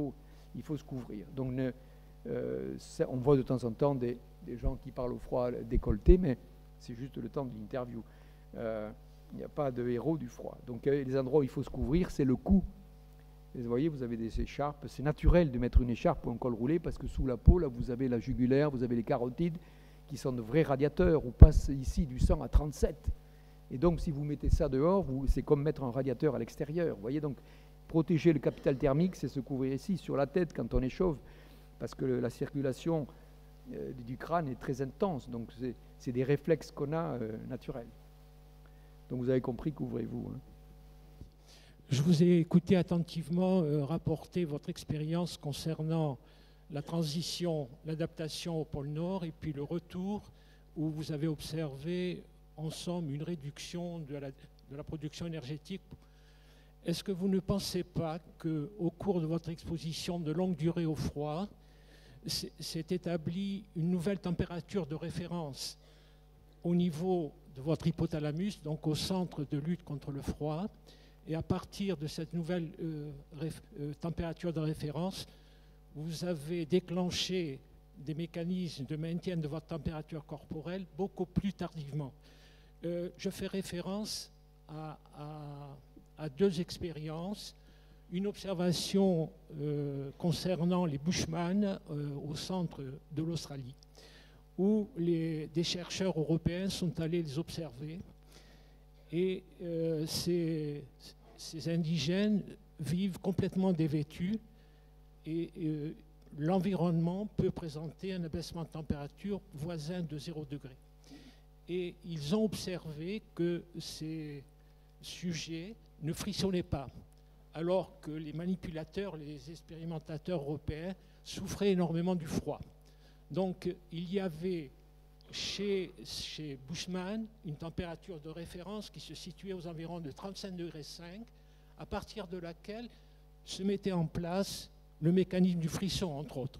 il faut se couvrir. Donc on voit de temps en temps des gens qui parlent au froid décolleté, mais c'est juste le temps de l'interview. Il n'y a pas de héros du froid. Donc les endroits où il faut se couvrir, c'est le cou. Et vous voyez, vous avez des écharpes. C'est naturel de mettre une écharpe ou un col roulé parce que sous la peau, là, vous avez la jugulaire, vous avez les carotides qui sont de vrais radiateurs. On passe ici du 100 à 37. Et donc, si vous mettez ça dehors, c'est comme mettre un radiateur à l'extérieur. Vous voyez, donc, protéger le capital thermique, c'est se couvrir ici, sur la tête, quand on est chauve, parce que la circulation du crâne est très intense. Donc, c'est des réflexes qu'on a naturels. Donc, vous avez compris, couvrez-vous. Hein. Je vous ai écouté attentivement rapporter votre expérience concernant la transition, l'adaptation au pôle Nord et puis le retour où vous avez observé en somme une réduction de la production énergétique. Est-ce que vous ne pensez pas qu'au cours de votre exposition de longue durée au froid, s'est établie une nouvelle température de référence au niveau de votre hypothalamus, donc au centre de lutte contre le froid, et à partir de cette nouvelle température de référence, vous avez déclenché des mécanismes de maintien de votre température corporelle beaucoup plus tardivement. Je fais référence à deux expériences. Une observation concernant les Bushman au centre de l'Australie, où des chercheurs européens sont allés les observer. Et ces indigènes vivent complètement dévêtus et l'environnement peut présenter un abaissement de température voisin de 0 degré. Et ils ont observé que ces sujets ne frissonnaient pas, alors que les manipulateurs, les expérimentateurs européens souffraient énormément du froid. Donc il y avait chez Bushman une température de référence qui se situait aux environs de 35,5 degrés, à partir de laquelle se mettait en place le mécanisme du frisson, entre autres.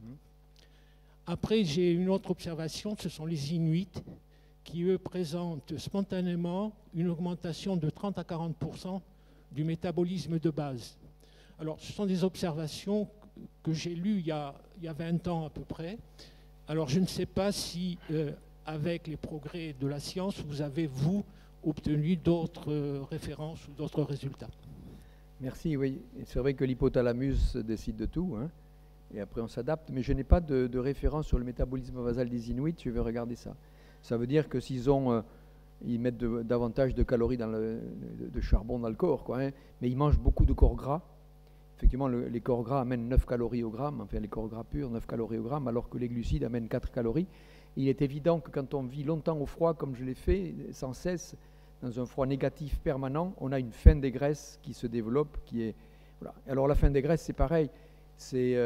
Après, j'ai une autre observation, ce sont les Inuits, qui, eux, présentent spontanément une augmentation de 30 à 40% du métabolisme de base. Alors, ce sont des observations que j'ai lues il y a 20 ans à peu près. Alors, je ne sais pas si, avec les progrès de la science, vous avez, vous, obtenu d'autres références ou d'autres résultats. Merci, oui. C'est vrai que l'hypothalamus décide de tout, hein, et après on s'adapte, mais je n'ai pas de référence sur le métabolisme basal des Inuits, je vais regarder ça. Ça veut dire que s'ils ils mettent davantage de calories de charbon dans le corps, quoi, hein, mais ils mangent beaucoup de corps gras. Effectivement, les corps gras amènent 9 calories au gramme, enfin les corps gras purs, 9 calories au gramme, alors que les glucides amènent 4 calories. Il est évident que quand on vit longtemps au froid, comme je l'ai fait, sans cesse, dans un froid négatif permanent, on a une faim des graisses qui se développe, qui est... Voilà. Alors la faim des graisses, c'est pareil, c'est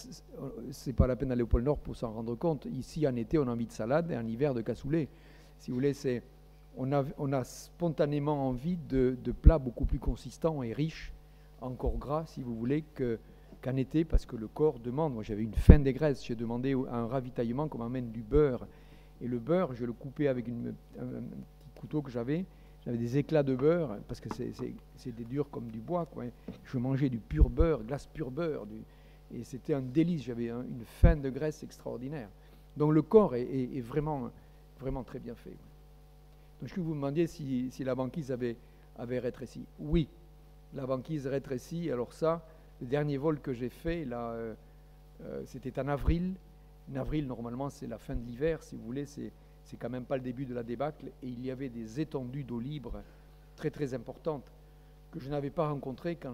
pas la peine d'aller au pôle Nord pour s'en rendre compte. Ici, en été, on a envie de salade, et en hiver, de cassoulet. Si vous voulez, on a spontanément envie de plats beaucoup plus consistants et riches, en corps gras, si vous voulez, qu'en été, parce que le corps demande. Moi, j'avais une faim des graisses, j'ai demandé à un ravitaillement qu'on m'amène du beurre. Et le beurre, je le coupais avec un petit couteau que j'avais des éclats de beurre, parce que c'est des durs comme du bois, quoi. Je mangeais du pur beurre, glace pur beurre, et c'était un délice, j'avais une faim de graisse extraordinaire. Donc le corps est vraiment, vraiment très bien fait. Donc je vous demandiez si la banquise avait rétréci. Oui, la banquise rétrécit. Alors ça, le dernier vol que j'ai fait, là, c'était en avril. En avril, normalement, c'est la fin de l'hiver, si vous voulez, c'est quand même pas le début de la débâcle, et il y avait des étendues d'eau libre très très importantes que je n'avais pas rencontrées quand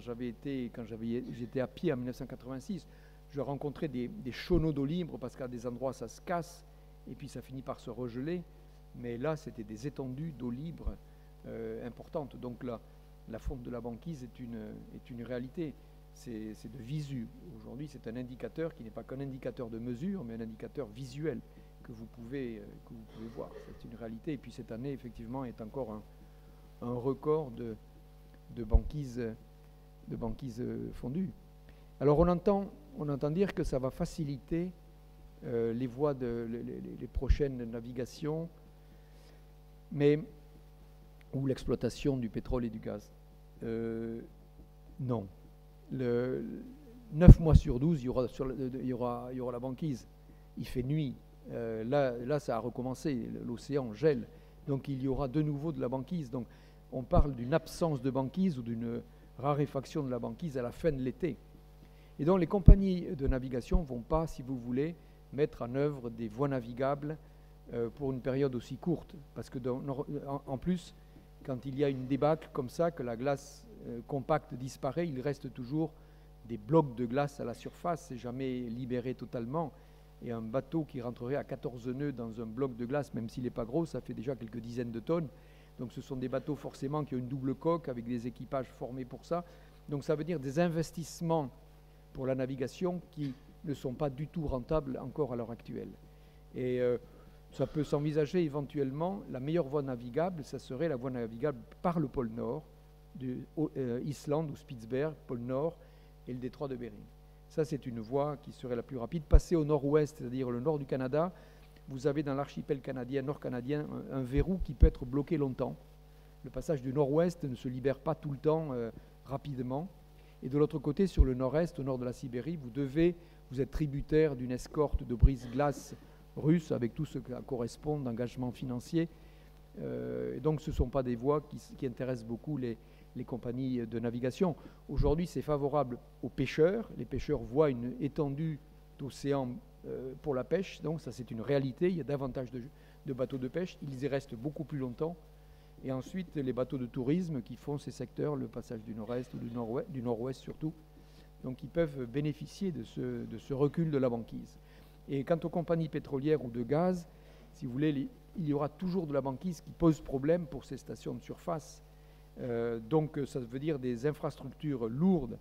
j'étais à pied en 1986. Je rencontrais des chauneaux d'eau libre parce qu'à des endroits ça se casse et puis ça finit par se regeler, mais là c'était des étendues d'eau libre importantes. Donc la fonte de la banquise est une réalité, c'est de visu. Aujourd'hui c'est un indicateur qui n'est pas qu'un indicateur de mesure, mais un indicateur visuel que vous pouvez voir. C'est une réalité. Et puis cette année, effectivement, est encore un record de banquise fondue. Alors on entend dire que ça va faciliter les voies les prochaines navigations, ou l'exploitation du pétrole et du gaz. Non. 9 mois sur 12, il y aura la banquise. Il fait nuit. Là, ça a recommencé. L'océan gèle. Donc, il y aura de nouveau de la banquise. Donc, on parle d'une absence de banquise ou d'une raréfaction de la banquise à la fin de l'été. Et donc, les compagnies de navigation ne vont pas, si vous voulez, mettre en œuvre des voies navigables pour une période aussi courte. Parce que, en plus, quand il y a une débâcle comme ça, que la glace compacte disparaît, il reste toujours des blocs de glace à la surface, c'est jamais libéré totalement. Et un bateau qui rentrerait à 14 nœuds dans un bloc de glace, même s'il n'est pas gros, ça fait déjà quelques dizaines de tonnes. Donc ce sont des bateaux forcément qui ont une double coque avec des équipages formés pour ça. Donc ça veut dire des investissements pour la navigation qui ne sont pas du tout rentables encore à l'heure actuelle. Et ça peut s'envisager éventuellement, la meilleure voie navigable, ça serait la voie navigable par le pôle Nord, Islande ou Spitzberg, pôle Nord, et le détroit de Bering. Ça, c'est une voie qui serait la plus rapide. Passer au nord-ouest, c'est-à-dire le nord du Canada, vous avez dans l'archipel canadien, nord-canadien, un verrou qui peut être bloqué longtemps. Le passage du nord-ouest ne se libère pas tout le temps rapidement. Et de l'autre côté, sur le nord-est, au nord de la Sibérie, vous êtes tributaire d'une escorte de brise-glace russe avec tout ce qui correspond d'engagement financier. Et donc, ce ne sont pas des voies qui intéressent beaucoup les compagnies de navigation. Aujourd'hui, c'est favorable aux pêcheurs. Les pêcheurs voient une étendue d'océan pour la pêche. Donc, ça, c'est une réalité. Il y a davantage de bateaux de pêche. Ils y restent beaucoup plus longtemps. Et ensuite, les bateaux de tourisme qui font ces secteurs, le passage du nord-est ou du nord-ouest surtout, donc ils peuvent bénéficier de ce recul de la banquise. Et quant aux compagnies pétrolières ou de gaz, si vous voulez, il y aura toujours de la banquise qui pose problème pour ces stations de surface. Donc ça veut dire des infrastructures lourdes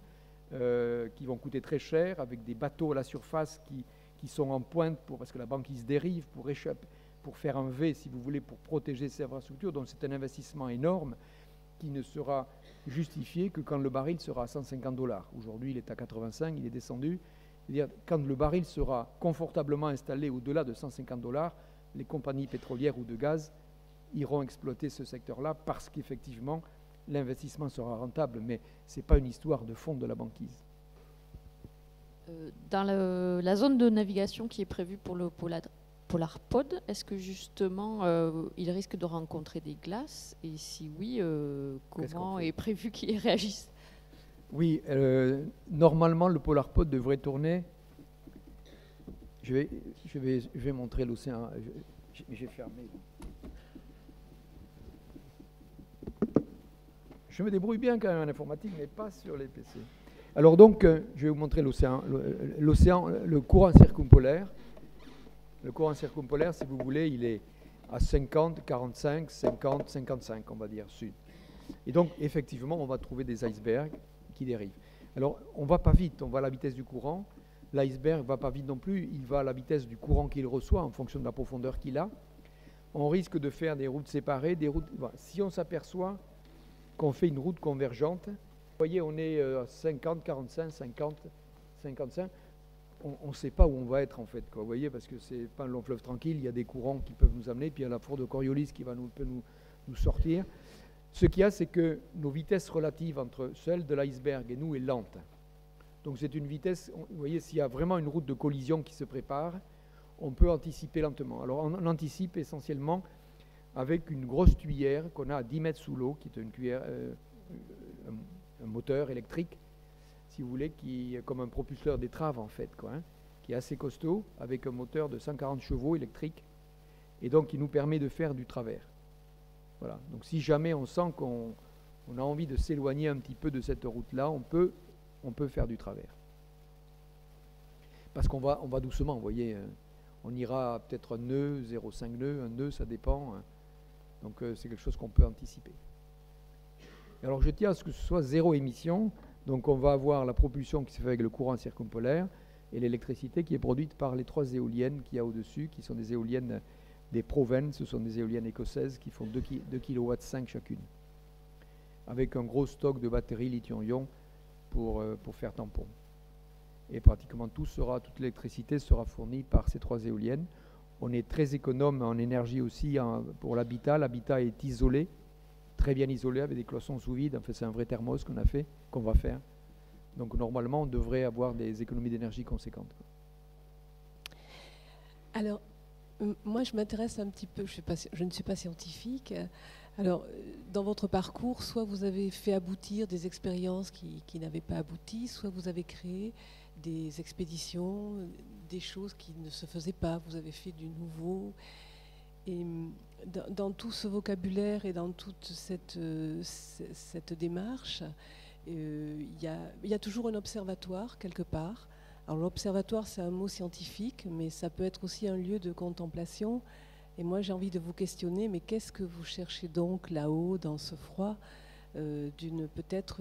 qui vont coûter très cher, avec des bateaux à la surface qui sont en pointe parce que la banquise dérive, pour faire un V, si vous voulez, pour protéger ces infrastructures. Donc c'est un investissement énorme qui ne sera justifié que quand le baril sera à 150 $. Aujourd'hui, il est à 85, il est descendu. C'est-à-dire, quand le baril sera confortablement installé au-delà de 150 $, les compagnies pétrolières ou de gaz iront exploiter ce secteur-là parce qu'effectivement, l'investissement sera rentable, mais ce n'est pas une histoire de fond de la banquise. Dans la zone de navigation qui est prévue pour le Polar Pod, est-ce que justement il risque de rencontrer des glaces? Et si oui, comment est prévu qu'il réagisse? Oui, normalement le Polar Pod devrait tourner. Je vais montrer l'océan. J'ai fermé. Je me débrouille bien quand même en informatique, mais pas sur les PC. Alors donc, je vais vous montrer l'océan, le courant circumpolaire. Le courant circumpolaire, si vous voulez, il est à 50, 45, 50, 55, on va dire, sud. Et donc, effectivement, on va trouver des icebergs qui dérivent. Alors, on ne va pas vite, on va à la vitesse du courant. L'iceberg ne va pas vite non plus, il va à la vitesse du courant qu'il reçoit en fonction de la profondeur qu'il a. On risque de faire des routes séparées, si on s'aperçoit qu'on fait une route convergente, vous voyez, on est à 50, 45, 50, 55, on ne sait pas où on va être en fait, quoi, vous voyez, parce que c'est pas un long fleuve tranquille, il y a des courants qui peuvent nous amener, puis il y a la four de Coriolis qui peut nous sortir. Ce qu'il y a, c'est que nos vitesses relatives entre celles de l'iceberg et nous est lente. Donc c'est une vitesse, vous voyez, s'il y a vraiment une route de collision qui se prépare, on peut anticiper lentement. Alors on anticipe essentiellement avec une grosse tuyère qu'on a à 10 mètres sous l'eau, qui est une cuillère, un moteur électrique, si vous voulez, qui est comme un propulseur d'étrave en fait, quoi, hein, qui est assez costaud, avec un moteur de 140 chevaux électrique, et donc qui nous permet de faire du travers. Voilà. Donc si jamais on sent qu'on a envie de s'éloigner un petit peu de cette route-là, on peut faire du travers. Parce qu'on va doucement, vous voyez, on ira peut-être un nœud, 0,5 nœud, un nœud, ça dépend. Hein. Donc c'est quelque chose qu'on peut anticiper. Alors je tiens à ce que ce soit zéro émission. Donc on va avoir la propulsion qui se fait avec le courant circumpolaire et l'électricité qui est produite par les 3 éoliennes qu'il y a au-dessus, qui sont des éoliennes des Proven, ce sont des éoliennes écossaises qui font 2 kW chacune, avec un gros stock de batteries lithium-ion pour faire tampon. Et pratiquement toute l'électricité sera fournie par ces 3 éoliennes. On est très économe en énergie aussi pour l'habitat. L'habitat est isolé, très bien isolé, avec des cloisons sous vide. En fait, c'est un vrai thermos qu'on va faire. Donc normalement, on devrait avoir des économies d'énergie conséquentes. Alors, moi, je m'intéresse un petit peu, je ne suis pas scientifique. Alors, dans votre parcours, soit vous avez fait aboutir des expériences qui n'avaient pas abouti, soit vous avez créé des expéditions, des choses qui ne se faisaient pas, vous avez fait du nouveau. Et dans tout ce vocabulaire et dans toute cette démarche, il y a toujours un observatoire quelque part. Alors l'observatoire, c'est un mot scientifique, mais ça peut être aussi un lieu de contemplation. Et moi, j'ai envie de vous questionner, mais qu'est-ce que vous cherchez donc là-haut, dans ce froid, peut-être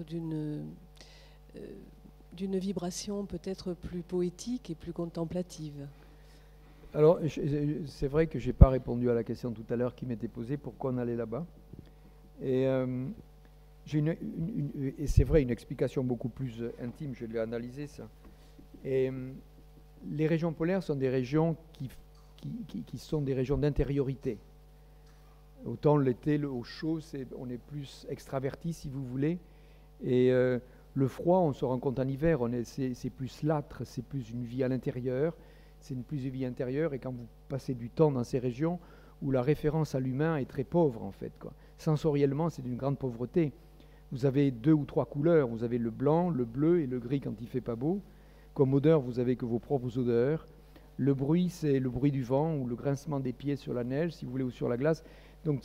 d'une vibration peut-être plus poétique et plus contemplative? Alors, c'est vrai que je n'ai pas répondu à la question tout à l'heure qui m'était posée, pourquoi on allait là-bas. Et j'ai et c'est vrai, une explication beaucoup plus intime, je l'ai analysé ça. Et les régions polaires sont des régions qui sont des régions d'intériorité. Autant l'été, au chaud, on est plus extraverti, si vous voulez. Et le froid, on se rend compte en hiver, c'est plus l'âtre, c'est plus une vie à l'intérieur, c'est une plus de vie intérieure. Et quand vous passez du temps dans ces régions où la référence à l'humain est très pauvre, en fait, quoi. Sensoriellement, c'est d'une grande pauvreté. Vous avez 2 ou 3 couleurs. Vous avez le blanc, le bleu et le gris quand il fait pas beau. Comme odeur, vous avez que vos propres odeurs. Le bruit, c'est le bruit du vent ou le grincement des pieds sur la neige, si vous voulez, ou sur la glace. Donc,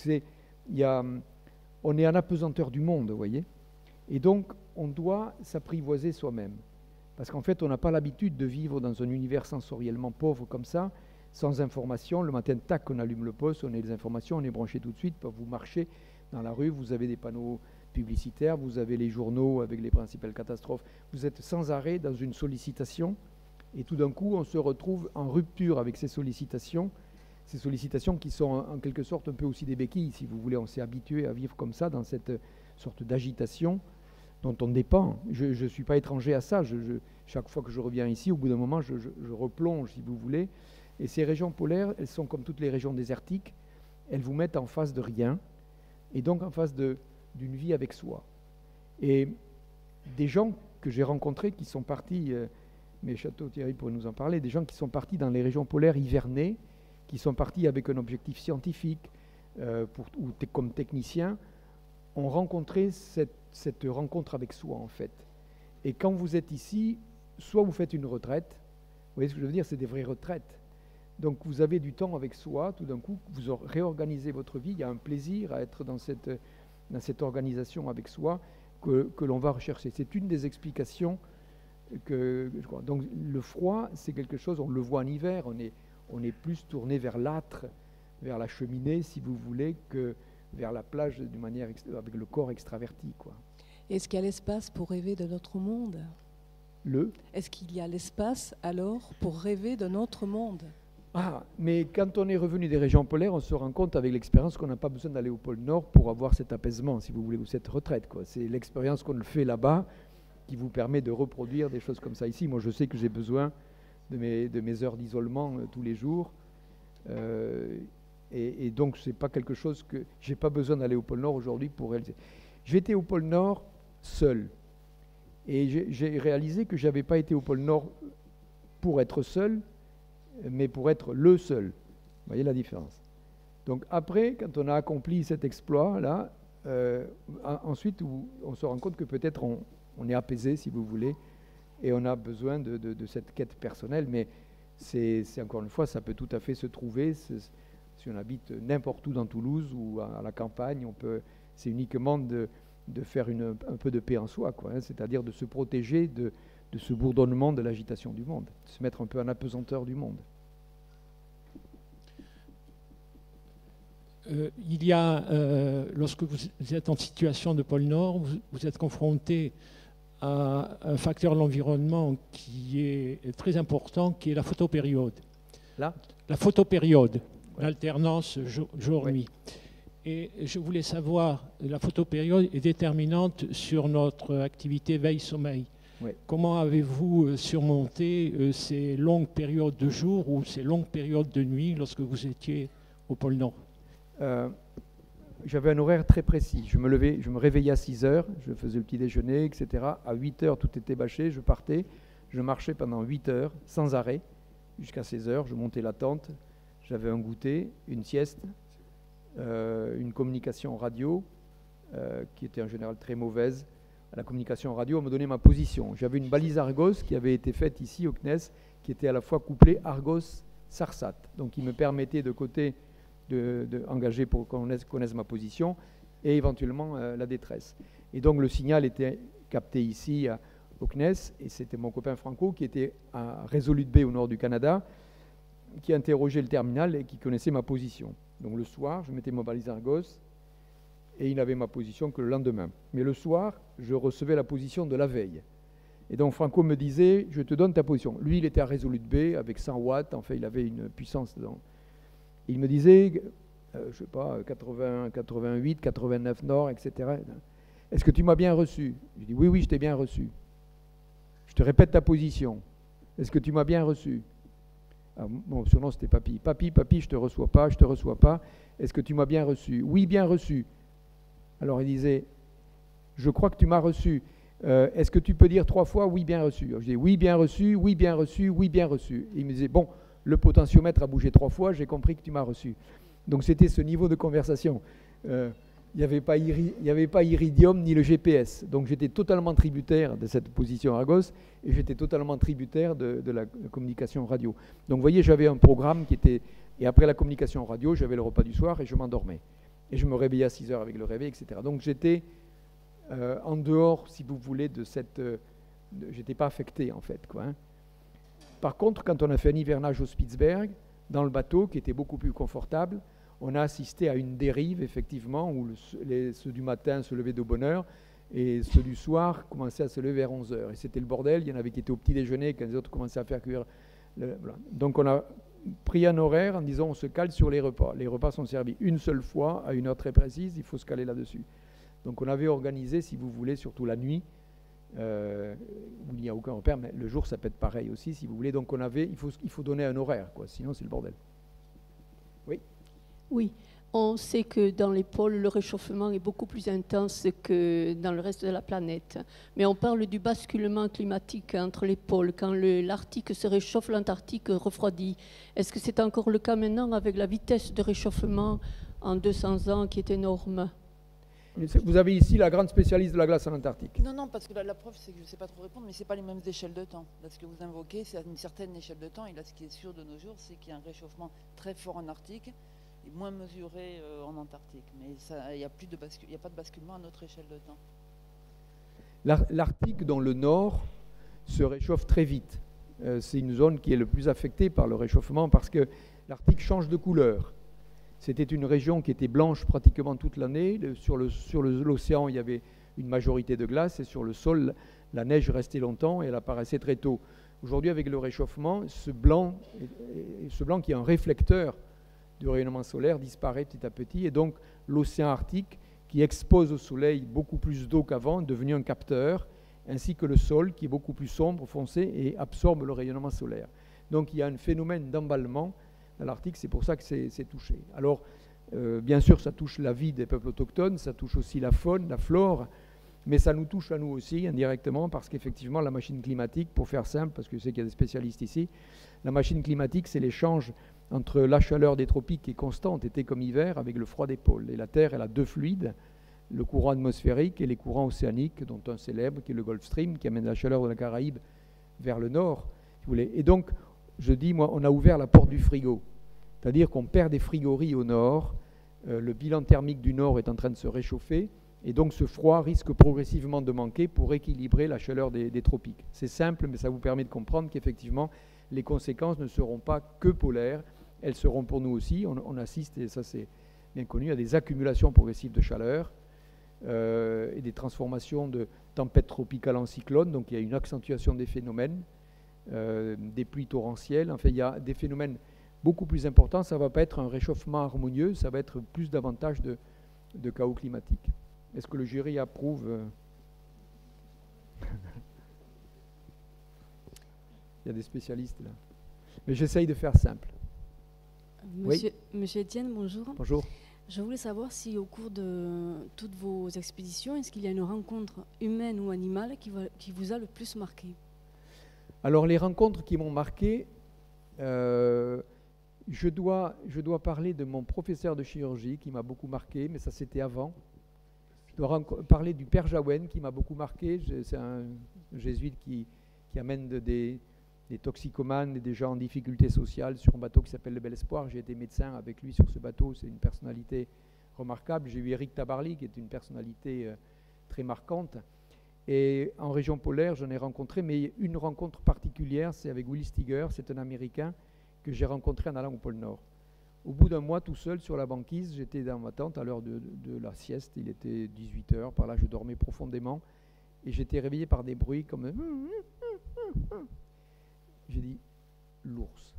on est en apesanteur du monde, vous voyez. Et donc, on doit s'apprivoiser soi-même. Parce qu'en fait, on n'a pas l'habitude de vivre dans un univers sensoriellement pauvre comme ça, sans information. Le matin, tac, on allume le poste, on a les informations, on est branché tout de suite. Vous marchez dans la rue, vous avez des panneaux publicitaires, vous avez les journaux avec les principales catastrophes. Vous êtes sans arrêt dans une sollicitation. Et tout d'un coup, on se retrouve en rupture avec ces sollicitations qui sont en quelque sorte un peu aussi des béquilles, si vous voulez. On s'est habitué à vivre comme ça, dans cette sorte d'agitation dont on dépend. Je ne suis pas étranger à ça. Chaque fois que je reviens ici, au bout d'un moment, je replonge, si vous voulez. Et ces régions polaires, elles sont comme toutes les régions désertiques. Elles vous mettent en face de rien, et donc en face d'une vie avec soi. Et des gens que j'ai rencontrés qui sont partis... mais Château Thierry pourrait nous en parler, des gens qui sont partis dans les régions polaires hivernées, qui sont partis avec un objectif scientifique comme technicien, ont rencontré cette rencontre avec soi, en fait. Et quand vous êtes ici, soit vous faites une retraite, vous voyez ce que je veux dire, c'est des vraies retraites. Donc vous avez du temps avec soi, tout d'un coup, vous réorganisez votre vie, il y a un plaisir à être dans cette organisation avec soi que l'on va rechercher. C'est une des explications que je crois. Donc le froid, c'est quelque chose, on le voit en hiver, on est plus tourné vers l'âtre, vers la cheminée, si vous voulez, que vers la plage d'une manière avec le corps extraverti, quoi. Est-ce qu'il y a l'espace pour rêver d'un autre monde? Est-ce qu'il y a l'espace alors pour rêver d'un autre monde? Ah, mais quand on est revenu des régions polaires, on se rend compte avec l'expérience qu'on n'a pas besoin d'aller au pôle Nord pour avoir cet apaisement, si vous voulez, ou cette retraite, quoi. C'est l'expérience qu'on le fait là-bas qui vous permet de reproduire des choses comme ça ici. Moi, je sais que j'ai besoin de mes heures d'isolement tous les jours. Et donc, ce n'est pas quelque chose que... Je n'ai pas besoin d'aller au pôle Nord aujourd'hui pour réaliser. J'ai été au pôle Nord seul. Et j'ai réalisé que je n'avais pas été au pôle Nord pour être seul, mais pour être le seul. Vous voyez la différence. Donc après, quand on a accompli cet exploit-là, ensuite, on se rend compte que peut-être on est apaisé, si vous voulez, et on a besoin de cette quête personnelle, mais c'est encore une fois, ça peut tout à fait se trouver. Si on habite n'importe où dans Toulouse ou à la campagne, c'est uniquement de faire un peu de paix en soi, quoi, hein, c'est-à-dire de se protéger de ce bourdonnement de l'agitation du monde, de se mettre un peu en apesanteur du monde. Il y a, lorsque vous êtes en situation de pôle Nord, vous êtes confronté à un facteur de l'environnement qui est très important, qui est la photopériode. La photopériode, ouais. L'alternance jour-nuit. Ouais. Et je voulais savoir, la photopériode est déterminante sur notre activité veille-sommeil. Ouais. Comment avez-vous surmonté ces longues périodes de jour ou ces longues périodes de nuit lorsque vous étiez au pôle Nord? j'avais un horaire très précis. Je me réveillais à 6 heures, je faisais le petit déjeuner, etc. À 8 heures, tout était bâché, je partais. Je marchais pendant 8 heures, sans arrêt, jusqu'à 16 heures. Je montais la tente, j'avais un goûter, une sieste, une communication radio, qui était en général très mauvaise. À la communication radio, on me donnait ma position. J'avais une balise Argos qui avait été faite ici au CNES, qui était à la fois couplée Argos-Sarsat. Donc, il me permettait de côté engager pour qu'on connaisse ma position et éventuellement la détresse. Et donc, le signal était capté ici au CNES, et c'était mon copain Franco qui était à Resolute Bay au nord du Canada, qui interrogeait le terminal et qui connaissait ma position. Donc, le soir, je mettais ma balise Argos et il n'avait ma position que le lendemain. Mais le soir, je recevais la position de la veille. Et donc Franco me disait, je te donne ta position. Lui, il était à Resolute Bay avec 100 watts, enfin il avait une puissance dedans. Il me disait, je ne sais pas, 80, 88, 89 nord, etc. Est-ce que tu m'as bien reçu? Je dis, oui, oui, je t'ai bien reçu. Je te répète ta position. Est-ce que tu m'as bien reçu? Mon surnom c'était Papy. Papy, je te reçois pas, je te reçois pas. Est-ce que tu m'as bien reçu? Oui, bien reçu. Alors il disait, je crois que tu m'as reçu. Est-ce que tu peux dire 3 fois oui, bien reçu? Alors, je dis oui, bien reçu, oui, bien reçu, oui, bien reçu. Et il me disait, bon, le potentiomètre a bougé 3 fois, j'ai compris que tu m'as reçu. Donc c'était ce niveau de conversation. Il n'y avait pas Iridium ni le GPS. Donc j'étais totalement tributaire de cette position Argos et j'étais totalement tributaire de la communication radio. Donc vous voyez, j'avais un programme qui était... Et après la communication radio, j'avais le repas du soir et je m'endormais. Et je me réveillais à 6 heures avec le réveil, etc. Donc j'étais en dehors, si vous voulez, de cette... j'étais pas affecté, en fait, quoi, hein. Par contre, quand on a fait un hivernage au Spitzberg, dans le bateau, qui était beaucoup plus confortable, on a assisté à une dérive, effectivement, où ceux du matin se levaient de bonne heure et ceux du soir commençaient à se lever vers 11 heures. Et c'était le bordel. Il y en avait qui étaient au petit déjeuner quand les autres commençaient à faire cuire. Voilà. Donc on a pris un horaire en disant on se cale sur les repas. Les repas sont servis une seule fois à une heure très précise, il faut se caler là-dessus. Donc on avait organisé, si vous voulez, surtout la nuit, où il n'y a aucun repère, mais le jour ça peut être pareil aussi, si vous voulez. Donc il faut donner un horaire, quoi, sinon c'est le bordel. Oui. Oui, on sait que dans les pôles, le réchauffement est beaucoup plus intense que dans le reste de la planète. Mais on parle du basculement climatique entre les pôles. Quand l'Arctique se réchauffe, l'Antarctique refroidit. Est-ce que c'est encore le cas maintenant avec la vitesse de réchauffement en 200 ans qui est énorme? Vous avez ici la grande spécialiste de la glace en Antarctique. Non, parce que la preuve, c'est que je ne sais pas trop répondre, mais ce n'est pas les mêmes échelles de temps. Là, ce que vous invoquez, c'est à une certaine échelle de temps. Et là, ce qui est sûr de nos jours, c'est qu'il y a un réchauffement très fort en Arctique et moins mesuré en Antarctique. Mais il n'y a pas de basculement à notre échelle de temps. L'Arctique, dans le nord, se réchauffe très vite. C'est une zone qui est le plus affectée par le réchauffement parce que l'Arctique change de couleur. C'était une région qui était blanche pratiquement toute l'année. Sur l'océan, il y avait une majorité de glace et sur le sol, la neige restait longtemps et elle apparaissait très tôt. Aujourd'hui, avec le réchauffement, ce blanc qui est un réflecteur du rayonnement solaire disparaît petit à petit. Et donc, l'océan Arctique, qui expose au soleil beaucoup plus d'eau qu'avant, est devenu un capteur, ainsi que le sol, qui est beaucoup plus sombre, foncé, et absorbe le rayonnement solaire. Donc, il y a un phénomène d'emballement à l'Arctique, c'est pour ça que c'est touché. Alors, bien sûr, ça touche la vie des peuples autochtones, ça touche aussi la faune, la flore, mais ça nous touche à nous aussi indirectement parce qu'effectivement, la machine climatique, pour faire simple, parce que je sais qu'il y a des spécialistes ici, la machine climatique, c'est l'échange entre la chaleur des tropiques qui est constante, été comme hiver, avec le froid des pôles. Et la Terre, elle a 2 fluides, le courant atmosphérique et les courants océaniques, dont un célèbre qui est le Gulf Stream, qui amène la chaleur de la Caraïbe vers le nord. Si vous voulez. Et donc, je dis, moi, on a ouvert la porte du frigo. C'est-à-dire qu'on perd des frigories au nord, le bilan thermique du nord est en train de se réchauffer, et donc ce froid risque progressivement de manquer pour équilibrer la chaleur des tropiques. C'est simple, mais ça vous permet de comprendre qu'effectivement, les conséquences ne seront pas que polaires, elles seront pour nous aussi. On assiste, et ça c'est bien connu, à des accumulations progressives de chaleur et des transformations de tempêtes tropicales en cyclones, donc il y a une accentuation des phénomènes, des pluies torrentielles, enfin il y a des phénomènes beaucoup plus importants. Ça ne va pas être un réchauffement harmonieux, ça va être plus davantage de chaos climatique. Est-ce que le jury approuve Il y a des spécialistes là. Mais j'essaye de faire simple. Monsieur Etienne, bonjour. Bonjour. Je voulais savoir si au cours de toutes vos expéditions, est-ce qu'il y a une rencontre humaine ou animale qui vous a le plus marqué? Alors les rencontres qui m'ont marqué, je dois parler de mon professeur de chirurgie qui m'a beaucoup marqué, mais ça c'était avant. Je dois parler du père Jaouen qui m'a beaucoup marqué. C'est un jésuite qui amène des toxicomanes et des gens en difficulté sociale sur un bateau qui s'appelle le Bel Espoir. J'ai été médecin avec lui sur ce bateau, c'est une personnalité remarquable. J'ai eu Eric Tabarly qui est une personnalité très marquante. Et en région polaire, j'en ai rencontré, mais une rencontre particulière, c'est avec Will Steger, c'est un Américain que j'ai rencontré en allant au pôle Nord. Au bout d'un mois, tout seul sur la banquise, j'étais dans ma tente à l'heure de la sieste, il était 18h, par là je dormais profondément, et j'étais réveillé par des bruits comme... J'ai dit, l'ours.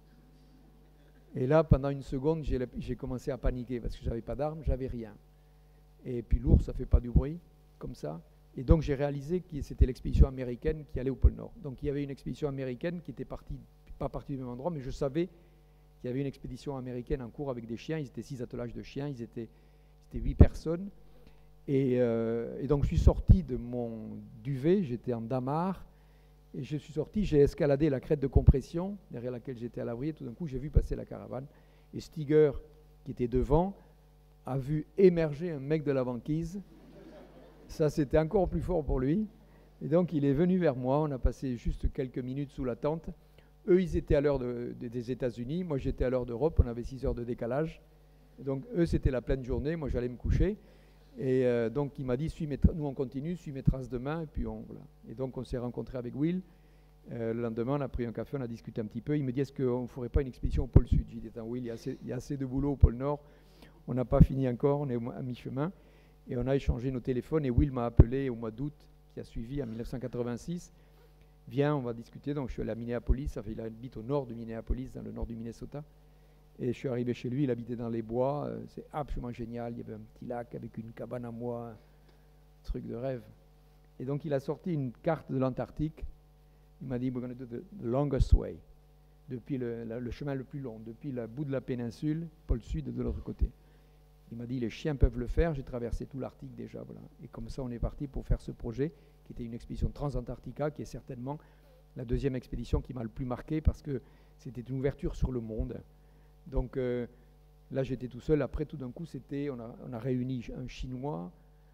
Et là, pendant une seconde, j'ai commencé à paniquer, parce que je n'avais pas d'armes, j'avais rien. Et puis l'ours, ça ne fait pas du bruit, comme ça. Et donc j'ai réalisé que c'était l'expédition américaine qui allait au pôle Nord. Donc il y avait une expédition américaine qui était pas partie du même endroit, mais je savais qu'il y avait une expédition américaine en cours avec des chiens. Ils étaient 6 attelages de chiens, ils étaient 8 personnes. Et donc je suis sorti de mon duvet, j'étais en damar, et je suis sorti, j'ai escaladé la crête de compression, derrière laquelle j'étais à l'abri, et tout d'un coup j'ai vu passer la caravane. Et Steger, qui était devant, a vu émerger un mec de la banquise. Ça, c'était encore plus fort pour lui. Et donc, il est venu vers moi. On a passé juste quelques minutes sous la tente. Eux, ils étaient à l'heure des États-Unis. Moi, j'étais à l'heure d'Europe. On avait 6 heures de décalage. Et donc, eux, c'était la pleine journée. Moi, j'allais me coucher. Et donc, il m'a dit, nous, on continue, suis mes traces de main. Et puis, voilà. Et donc, on s'est rencontrés avec Will. Le lendemain, on a pris un café, on a discuté un petit peu. Il me dit, est-ce qu'on ne ferait pas une expédition au pôle Sud? J'ai dit, Will, il y a assez de boulot au pôle Nord. On n'a pas fini encore. On est à mi-chemin. Et on a échangé nos téléphones et Will m'a appelé au mois d'août qui a suivi en 1986. Viens, on va discuter. Donc je suis allé à Minneapolis, il habite au nord de Minneapolis, dans le nord du Minnesota. Et je suis arrivé chez lui, il habitait dans les bois, c'est absolument génial. Il y avait un petit lac avec une cabane à moi, un truc de rêve. Et donc il a sorti une carte de l'Antarctique. Il m'a dit, we're going to do the longest way, depuis le chemin le plus long, depuis le bout de la péninsule, pôle sud de l'autre côté. Il m'a dit, les chiens peuvent le faire, j'ai traversé tout l'Arctique déjà. Voilà. Et comme ça, on est parti pour faire ce projet, qui était une expédition Transantarctica, qui est certainement la deuxième expédition qui m'a le plus marqué, parce que c'était une ouverture sur le monde. Donc là, j'étais tout seul. Après, tout d'un coup, on a réuni un Chinois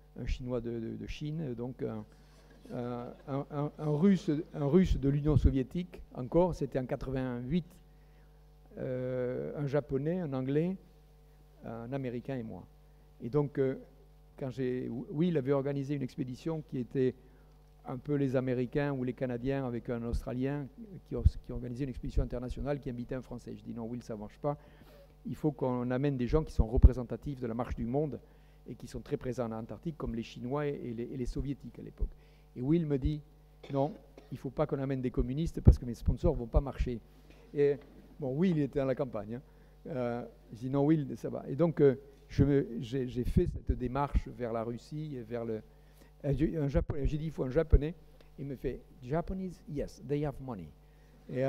de Chine, donc un Russe de l'Union soviétique, encore, c'était en 88, un Japonais, un Anglais, un Américain et moi. Et donc, Will avait organisé une expédition qui était un peu les Américains ou les Canadiens avec un Australien qui organisait une expédition internationale qui invitait un Français. Je dis non, Will, ça ne marche pas. Il faut qu'on amène des gens qui sont représentatifs de la marche du monde et qui sont très présents en Antarctique, comme les Chinois et les Soviétiques à l'époque. Et Will me dit, non, il ne faut pas qu'on amène des communistes parce que mes sponsors ne vont pas marcher. Et bon, Will était dans la campagne, hein. Je dis non, Will, ça va. Et donc, j'ai fait cette démarche vers la Russie, vers un Japonais. J'ai dit, il faut un Japonais. Il me fait, Japanese, yes, they have money. Et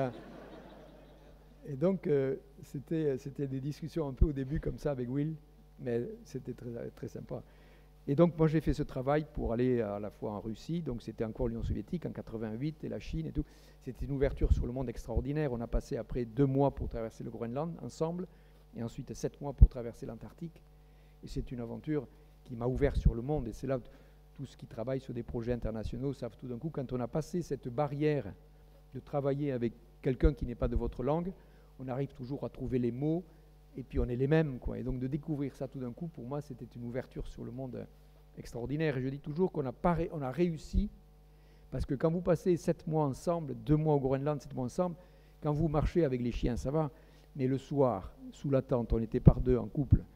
donc, c'était des discussions un peu au début comme ça avec Will, mais c'était très, très sympa. Et donc, moi, j'ai fait ce travail pour aller à la fois en Russie, donc c'était encore l'Union soviétique en 88 et la Chine et tout. C'était une ouverture sur le monde extraordinaire. On a passé après 2 mois pour traverser le Groenland ensemble, et ensuite 7 mois pour traverser l'Antarctique. Et c'est une aventure qui m'a ouvert sur le monde. Et c'est là, tous ceux qui travaillent sur des projets internationaux savent tout d'un coup, quand on a passé cette barrière de travailler avec quelqu'un qui n'est pas de votre langue, on arrive toujours à trouver les mots, et puis on est les mêmes, quoi. Et donc de découvrir ça tout d'un coup, pour moi, c'était une ouverture sur le monde extraordinaire. Et je dis toujours qu'on a réussi, parce que quand vous passez 7 mois ensemble, 2 mois au Groenland, 7 mois ensemble, quand vous marchez avec les chiens, ça va, mais le soir, sous la tente, on était par 2 en couple,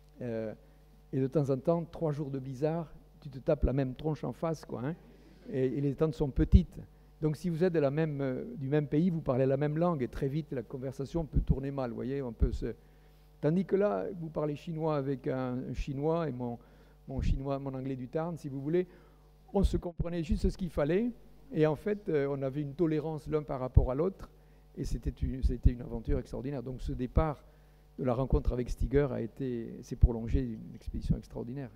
et de temps en temps, 3 jours de blizzard, tu te tapes la même tronche en face, quoi, hein, et les tentes sont petites. Donc si vous êtes du même pays, vous parlez la même langue, et très vite, la conversation peut tourner mal, vous voyez, Tandis que là, vous parlez chinois avec un Chinois, et mon anglais du Tarn, si vous voulez, on se comprenait juste ce qu'il fallait, et en fait, on avait une tolérance l'un par rapport à l'autre, et c'était une aventure extraordinaire. Donc ce départ de la rencontre avec Stiger s'est prolongée d'une expédition extraordinaire.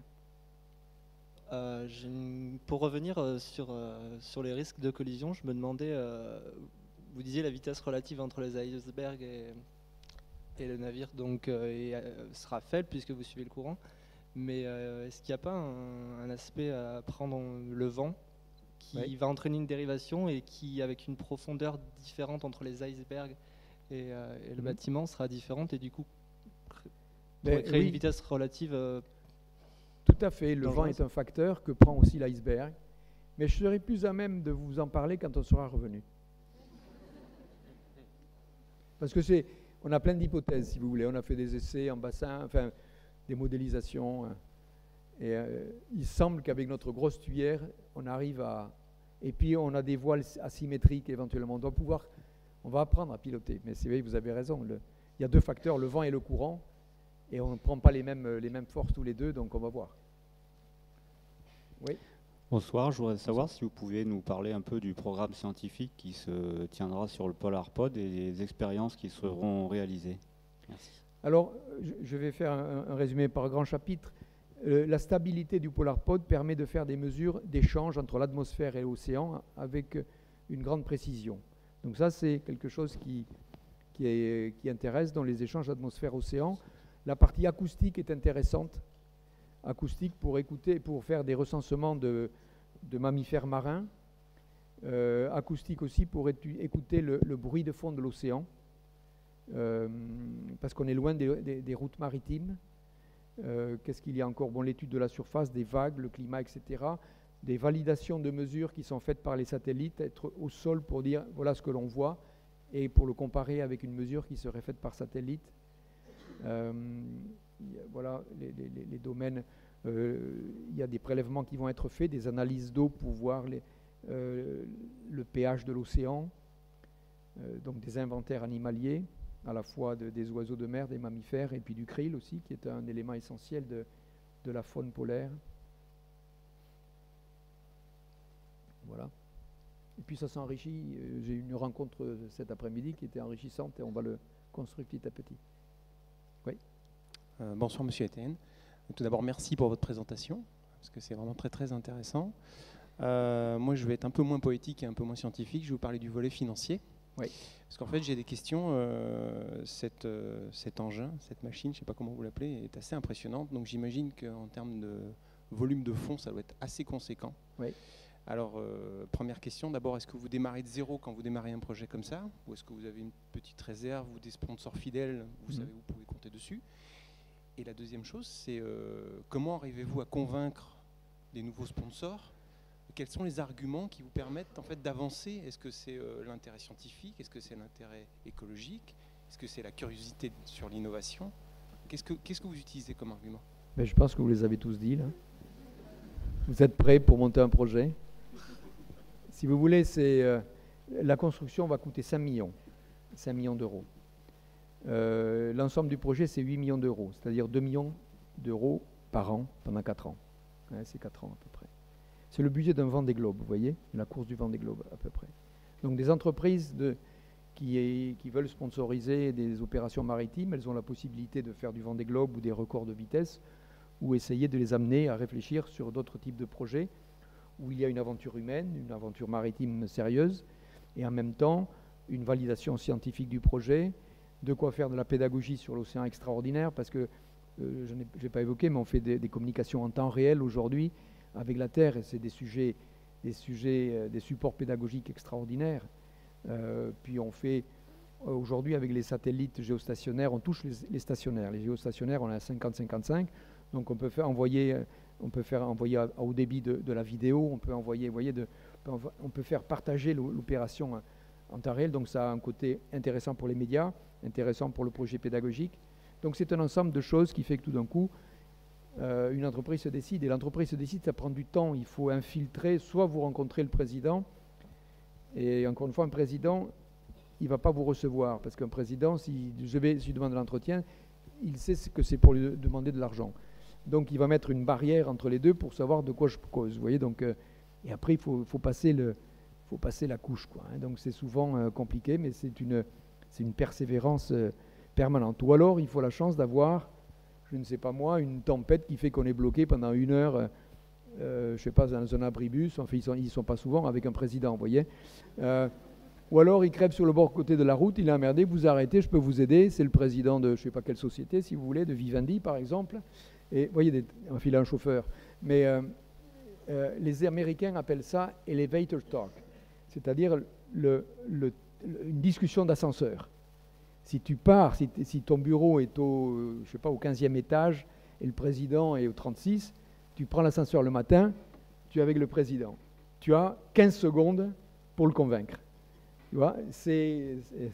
Pour revenir sur les risques de collision, je me demandais, vous disiez la vitesse relative entre les icebergs et le navire donc, sera faible puisque vous suivez le courant, mais est-ce qu'il n'y a pas un aspect à prendre le vent qui va entraîner une dérivation et qui, avec une profondeur différente entre les icebergs et le bâtiment, sera différente et du coup pourrait créer une vitesse relative tout à fait, le vent est un facteur que prend aussi l'iceberg, mais je serai plus à même de vous en parler quand on sera revenu. Parce que on a plein d'hypothèses, si vous voulez. On a fait des essais en bassin, enfin des modélisations. Et il semble qu'avec notre grosse tuyère, on arrive à... Et puis on a des voiles asymétriques éventuellement. On va apprendre à piloter. Mais c'est vrai, vous avez raison. Il y a deux facteurs, le vent et le courant. Et on ne prend pas les mêmes forces tous les deux, donc on va voir. Oui. Bonsoir, je voudrais savoir si vous pouvez nous parler un peu du programme scientifique qui se tiendra sur le PolarPod et des expériences qui seront réalisées. Merci. Alors, je vais faire un résumé par grand chapitre. La stabilité du PolarPod permet de faire des mesures d'échange entre l'atmosphère et l'océan avec une grande précision. Donc ça, c'est quelque chose qui intéresse dans les échanges atmosphère-océan. La partie acoustique est intéressante. Acoustique pour faire des recensements de mammifères marins. Acoustique aussi pour écouter le bruit de fond de l'océan. Parce qu'on est loin des routes maritimes. Qu'est-ce qu'il y a encore? Bon, l'étude de la surface, des vagues, le climat, etc. Des validations de mesures qui sont faites par les satellites, être au sol pour dire voilà ce que l'on voit et pour le comparer avec une mesure qui serait faite par satellite. Voilà les domaines. Il y a des prélèvements qui vont être faits, des analyses d'eau pour voir le pH de l'océan, donc des inventaires animaliers, à la fois des oiseaux de mer, des mammifères, et puis du krill aussi, qui est un élément essentiel de la faune polaire. Voilà. Et puis ça s'enrichit. J'ai eu une rencontre cet après-midi qui était enrichissante et on va le construire petit à petit. Oui. Bonsoir Monsieur Etienne. Tout d'abord, merci pour votre présentation, parce que c'est vraiment très très intéressant. Moi, je vais être un peu moins poétique et un peu moins scientifique. Je vais vous parler du volet financier. Oui. Parce qu'en fait, j'ai des questions. Cet engin, cette machine, je ne sais pas comment vous l'appelez, est assez impressionnante. Donc j'imagine qu'en termes de volume de fonds, ça doit être assez conséquent. Oui. Alors, première question, d'abord, est-ce que vous démarrez de zéro quand vous démarrez un projet comme ça? Ou est-ce que vous avez une petite réserve ou des sponsors fidèles, vous savez, vous pouvez compter dessus? Et la deuxième chose, c'est comment arrivez-vous à convaincre des nouveaux sponsors? Quels sont les arguments qui vous permettent en fait d'avancer? Est-ce que c'est l'intérêt scientifique? Est-ce que c'est l'intérêt écologique? Est-ce que c'est la curiosité sur l'innovation? Qu'est-ce que vous utilisez comme argument? Mais je pense que vous les avez tous dit là. Vous êtes prêts pour monter un projet? Si vous voulez, la construction va coûter 5 millions d'euros. L'ensemble du projet, c'est 8 millions d'euros, c'est-à-dire 2 millions d'euros par an pendant 4 ans. Ouais, c'est 4 ans à peu près. C'est le budget d'un Vendée Globe, vous voyez, la course du Vendée Globe à peu près. Donc des entreprises qui veulent sponsoriser des opérations maritimes, elles ont la possibilité de faire du Vendée Globe ou des records de vitesse, ou essayer de les amener à réfléchir sur d'autres types de projets où il y a une aventure humaine, une aventure maritime sérieuse, et en même temps une validation scientifique du projet, de quoi faire de la pédagogie sur l'océan extraordinaire, parce que, je n'ai pas évoqué, mais on fait des communications en temps réel aujourd'hui avec la Terre, et c'est des supports pédagogiques extraordinaires. Puis on fait, aujourd'hui avec les satellites géostationnaires, on touche les stationnaires. Les géostationnaires, on a 50-55, donc on peut faire envoyer à haut débit de la vidéo, on peut faire partager l'opération en temps réel, donc ça a un côté intéressant pour les médias, intéressant pour le projet pédagogique. Donc c'est un ensemble de choses qui fait que tout d'un coup, une entreprise se décide, et l'entreprise se décide, ça prend du temps, il faut infiltrer, soit vous rencontrez le président, et encore une fois, un président, il ne va pas vous recevoir, parce qu'un président, si je demande l'entretien, il sait que c'est pour lui demander de l'argent. Donc il va mettre une barrière entre les deux pour savoir de quoi je cause. Vous voyez, donc, et après, il faut passer la couche, quoi, hein. Donc c'est souvent compliqué, mais c'est une persévérance permanente. Ou alors, il faut la chance d'avoir, je ne sais pas moi, une tempête qui fait qu'on est bloqué pendant 1 heure, je ne sais pas, dans un abribus, enfin, ils ne sont pas souvent avec un président, vous voyez. Ou alors, il crève sur le bord côté de la route, il est emmerdé, vous arrêtez, je peux vous aider, c'est le président de je ne sais pas quelle société, si vous voulez, de Vivendi, par exemple. Et vous voyez, il a un chauffeur. Mais les Américains appellent ça « elevator talk », c'est-à-dire une discussion d'ascenseur. Si tu pars, si ton bureau est je sais pas, au 15e étage et le président est au 36, tu prends l'ascenseur le matin, tu es avec le président. Tu as 15 secondes pour le convaincre. Tu vois, c'est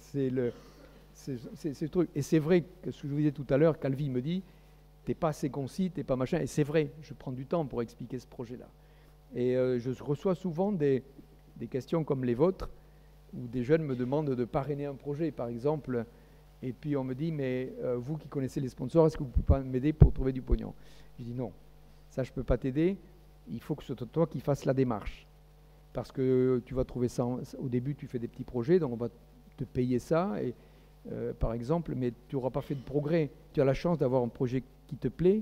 ce truc. Et c'est vrai que ce que je vous disais tout à l'heure, Calvi me dit, t'es pas assez concis, t'es pas machin. Et c'est vrai, je prends du temps pour expliquer ce projet-là. Et je reçois souvent des questions comme les vôtres, où des jeunes me demandent de parrainer un projet, par exemple. Et puis on me dit, mais vous qui connaissez les sponsors, est-ce que vous pouvez pas m'aider pour trouver du pognon? Je dis non, ça je peux pas t'aider. Il faut que ce soit toi qui fasses la démarche. Parce que tu vas trouver ça, au début tu fais des petits projets, donc on va te payer ça, et, par exemple, mais tu n'auras pas fait de progrès. Tu as la chance d'avoir un projet qui te plaît,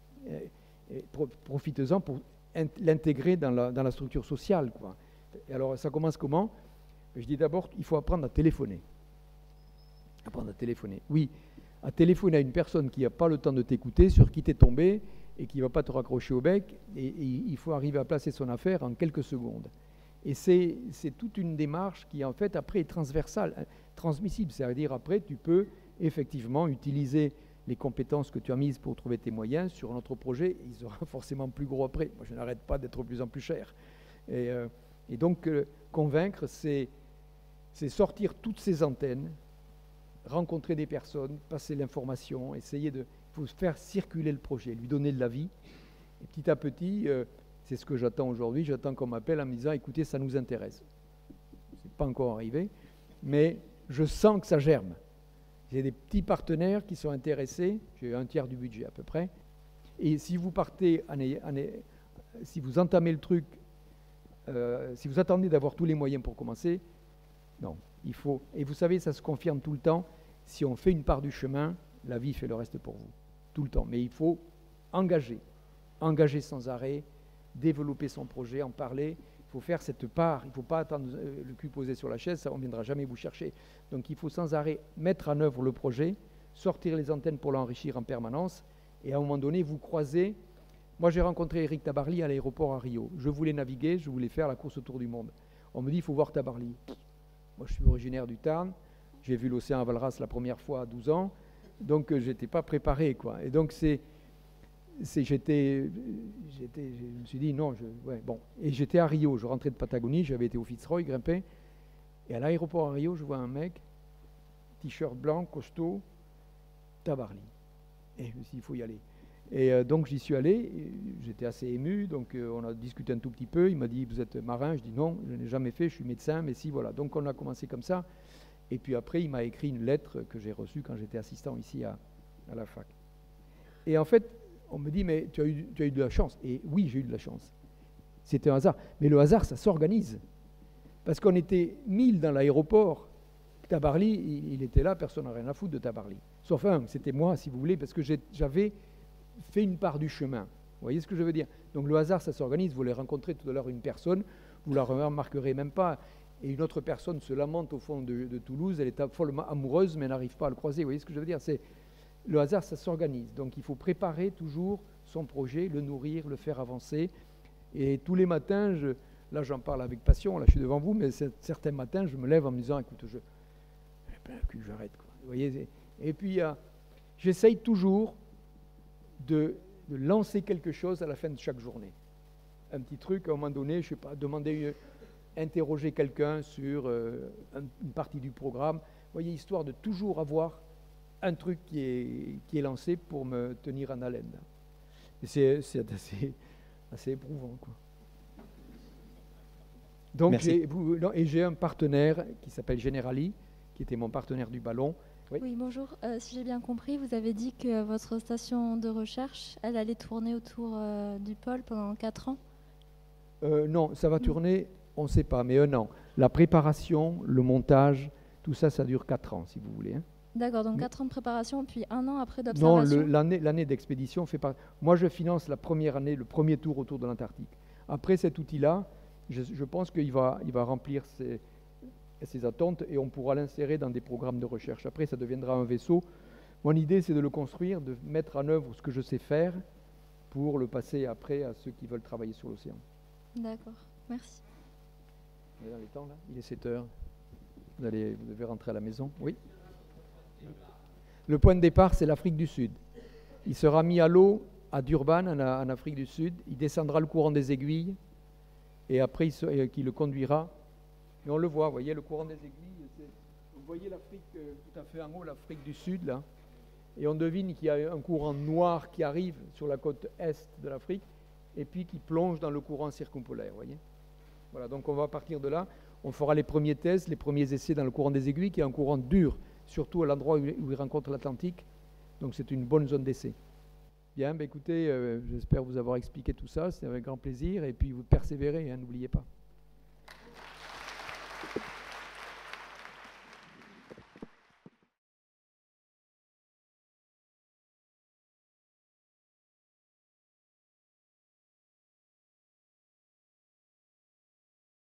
profite-en pour l'intégrer dans la structure sociale, quoi. Et alors ça commence comment? Je dis d'abord, il faut apprendre à téléphoner. Apprendre à téléphoner. Oui, à téléphoner à une personne qui n'a pas le temps de t'écouter, sur qui tu es tombé, et qui ne va pas te raccrocher au bec, et il faut arriver à placer son affaire en quelques secondes. Et c'est toute une démarche qui, en fait, après, est transversale, transmissible. C'est-à-dire, après, tu peux effectivement utiliser les compétences que tu as mises pour trouver tes moyens sur un autre projet. Ils seront forcément plus gros après. Moi, je n'arrête pas d'être de plus en plus cher. Et donc, convaincre, c'est sortir toutes ces antennes, rencontrer des personnes, passer l'information, essayer de... Il faut faire circuler le projet, lui donner de la vie. Et petit à petit... c'est ce que j'attends aujourd'hui. J'attends qu'on m'appelle en me disant « Écoutez, ça nous intéresse ». Ce n'est pas encore arrivé, mais je sens que ça germe. J'ai des petits partenaires qui sont intéressés. J'ai 1/3 du budget à peu près. Et si vous partez, si vous entamez le truc, si vous attendez d'avoir tous les moyens pour commencer, non, il faut... Et vous savez, ça se confirme tout le temps. Si on fait une part du chemin, la vie fait le reste pour vous. Tout le temps. Mais il faut engager sans arrêt, développer son projet, en parler. Il faut faire cette part. Il ne faut pas attendre le cul posé sur la chaise, ça, on ne viendra jamais vous chercher. Donc il faut sans arrêt mettre en œuvre le projet, sortir les antennes pour l'enrichir en permanence, et à un moment donné, vous croisez. Moi, j'ai rencontré Eric Tabarly à l'aéroport à Rio. Je voulais naviguer, je voulais faire la course autour du monde. On me dit, il faut voir Tabarly. Moi, je suis originaire du Tarn. J'ai vu l'océan à Valras la première fois à 12 ans. Donc, je n'étais pas préparé, quoi. Et donc, je me suis dit non, ouais, bon. Et j'étais à Rio, je rentrais de Patagonie, j'avais été au Fitzroy, grimpé. Et à l'aéroport à Rio, je vois un mec, t-shirt blanc, costaud, Tabarly. Et je me suis dit, il faut y aller. Et donc j'y suis allé, j'étais assez ému, donc on a discuté un tout petit peu. Il m'a dit, vous êtes marin? Je dis non, je n'ai jamais fait, je suis médecin, mais si, voilà. Donc on a commencé comme ça. Et puis après, il m'a écrit une lettre que j'ai reçue quand j'étais assistant ici à la fac. Et en fait, on me dit, mais tu as eu de la chance. Et oui, j'ai eu de la chance. C'était un hasard. Mais le hasard, ça s'organise. Parce qu'on était 1000 dans l'aéroport. Tabarly, il était là, personne n'a rien à foutre de Tabarly. Sauf un, c'était moi, si vous voulez, parce que j'avais fait une part du chemin. Vous voyez ce que je veux dire? Donc le hasard, ça s'organise. Vous allez rencontrer tout à l'heure une personne, vous ne la remarquerez même pas. Et une autre personne se lamente au fond de Toulouse, elle est follement amoureuse, mais elle n'arrive pas à le croiser. Vous voyez ce que je veux dire? Le hasard, ça s'organise. Donc il faut préparer toujours son projet, le nourrir, le faire avancer. Et tous les matins, là j'en parle avec passion, là je suis devant vous, mais certains matins, je me lève en me disant, écoute, j'arrête. Vous voyez? Et puis j'essaye toujours de lancer quelque chose à la fin de chaque journée. Un petit truc, à un moment donné, je ne sais pas, interroger quelqu'un sur une partie du programme. Vous voyez, histoire de toujours avoir un truc qui est lancé pour me tenir en haleine. Et c'est assez éprouvant, quoi. Donc j'ai un partenaire qui s'appelle Generali, qui était mon partenaire du ballon. Oui, bonjour. Si j'ai bien compris, vous avez dit que votre station de recherche, elle allait tourner autour du pôle pendant 4 ans? Non, ça va tourner, on ne sait pas, mais 1 an. La préparation, le montage, tout ça, ça dure 4 ans, si vous voulez. Hein. D'accord, donc 4 ans de préparation, puis 1 an après Non, d'observation. l'année d'expédition fait pas. Moi, je finance la première année, le premier tour autour de l'Antarctique. Après cet outil-là, je pense qu'il va remplir ses attentes et on pourra l'insérer dans des programmes de recherche. Après, ça deviendra un vaisseau. Mon idée, c'est de le construire, de mettre en œuvre ce que je sais faire pour le passer après à ceux qui veulent travailler sur l'océan. D'accord, merci. On est dans les temps, là. Il est 7 heures. Vous devez rentrer à la maison. Oui. Le point de départ, c'est l'Afrique du Sud. Il sera mis à l'eau à Durban, en Afrique du Sud. Il descendra le courant des aiguilles et après, qui le conduira. Et on le voit, vous voyez, le courant des aiguilles. Vous voyez l'Afrique tout à fait en haut, l'Afrique du Sud, là. Et on devine qu'il y a un courant noir qui arrive sur la côte est de l'Afrique et puis qui plonge dans le courant circumpolaire, vous voyez. Voilà, donc on va partir de là. On fera les premiers tests, les premiers essais dans le courant des aiguilles, qui est un courant dur, surtout à l'endroit où il rencontre l'Atlantique. Donc c'est une bonne zone d'essai. Bien, écoutez, j'espère vous avoir expliqué tout ça. C'était avec grand plaisir. Et puis vous persévérez, hein, n'oubliez pas.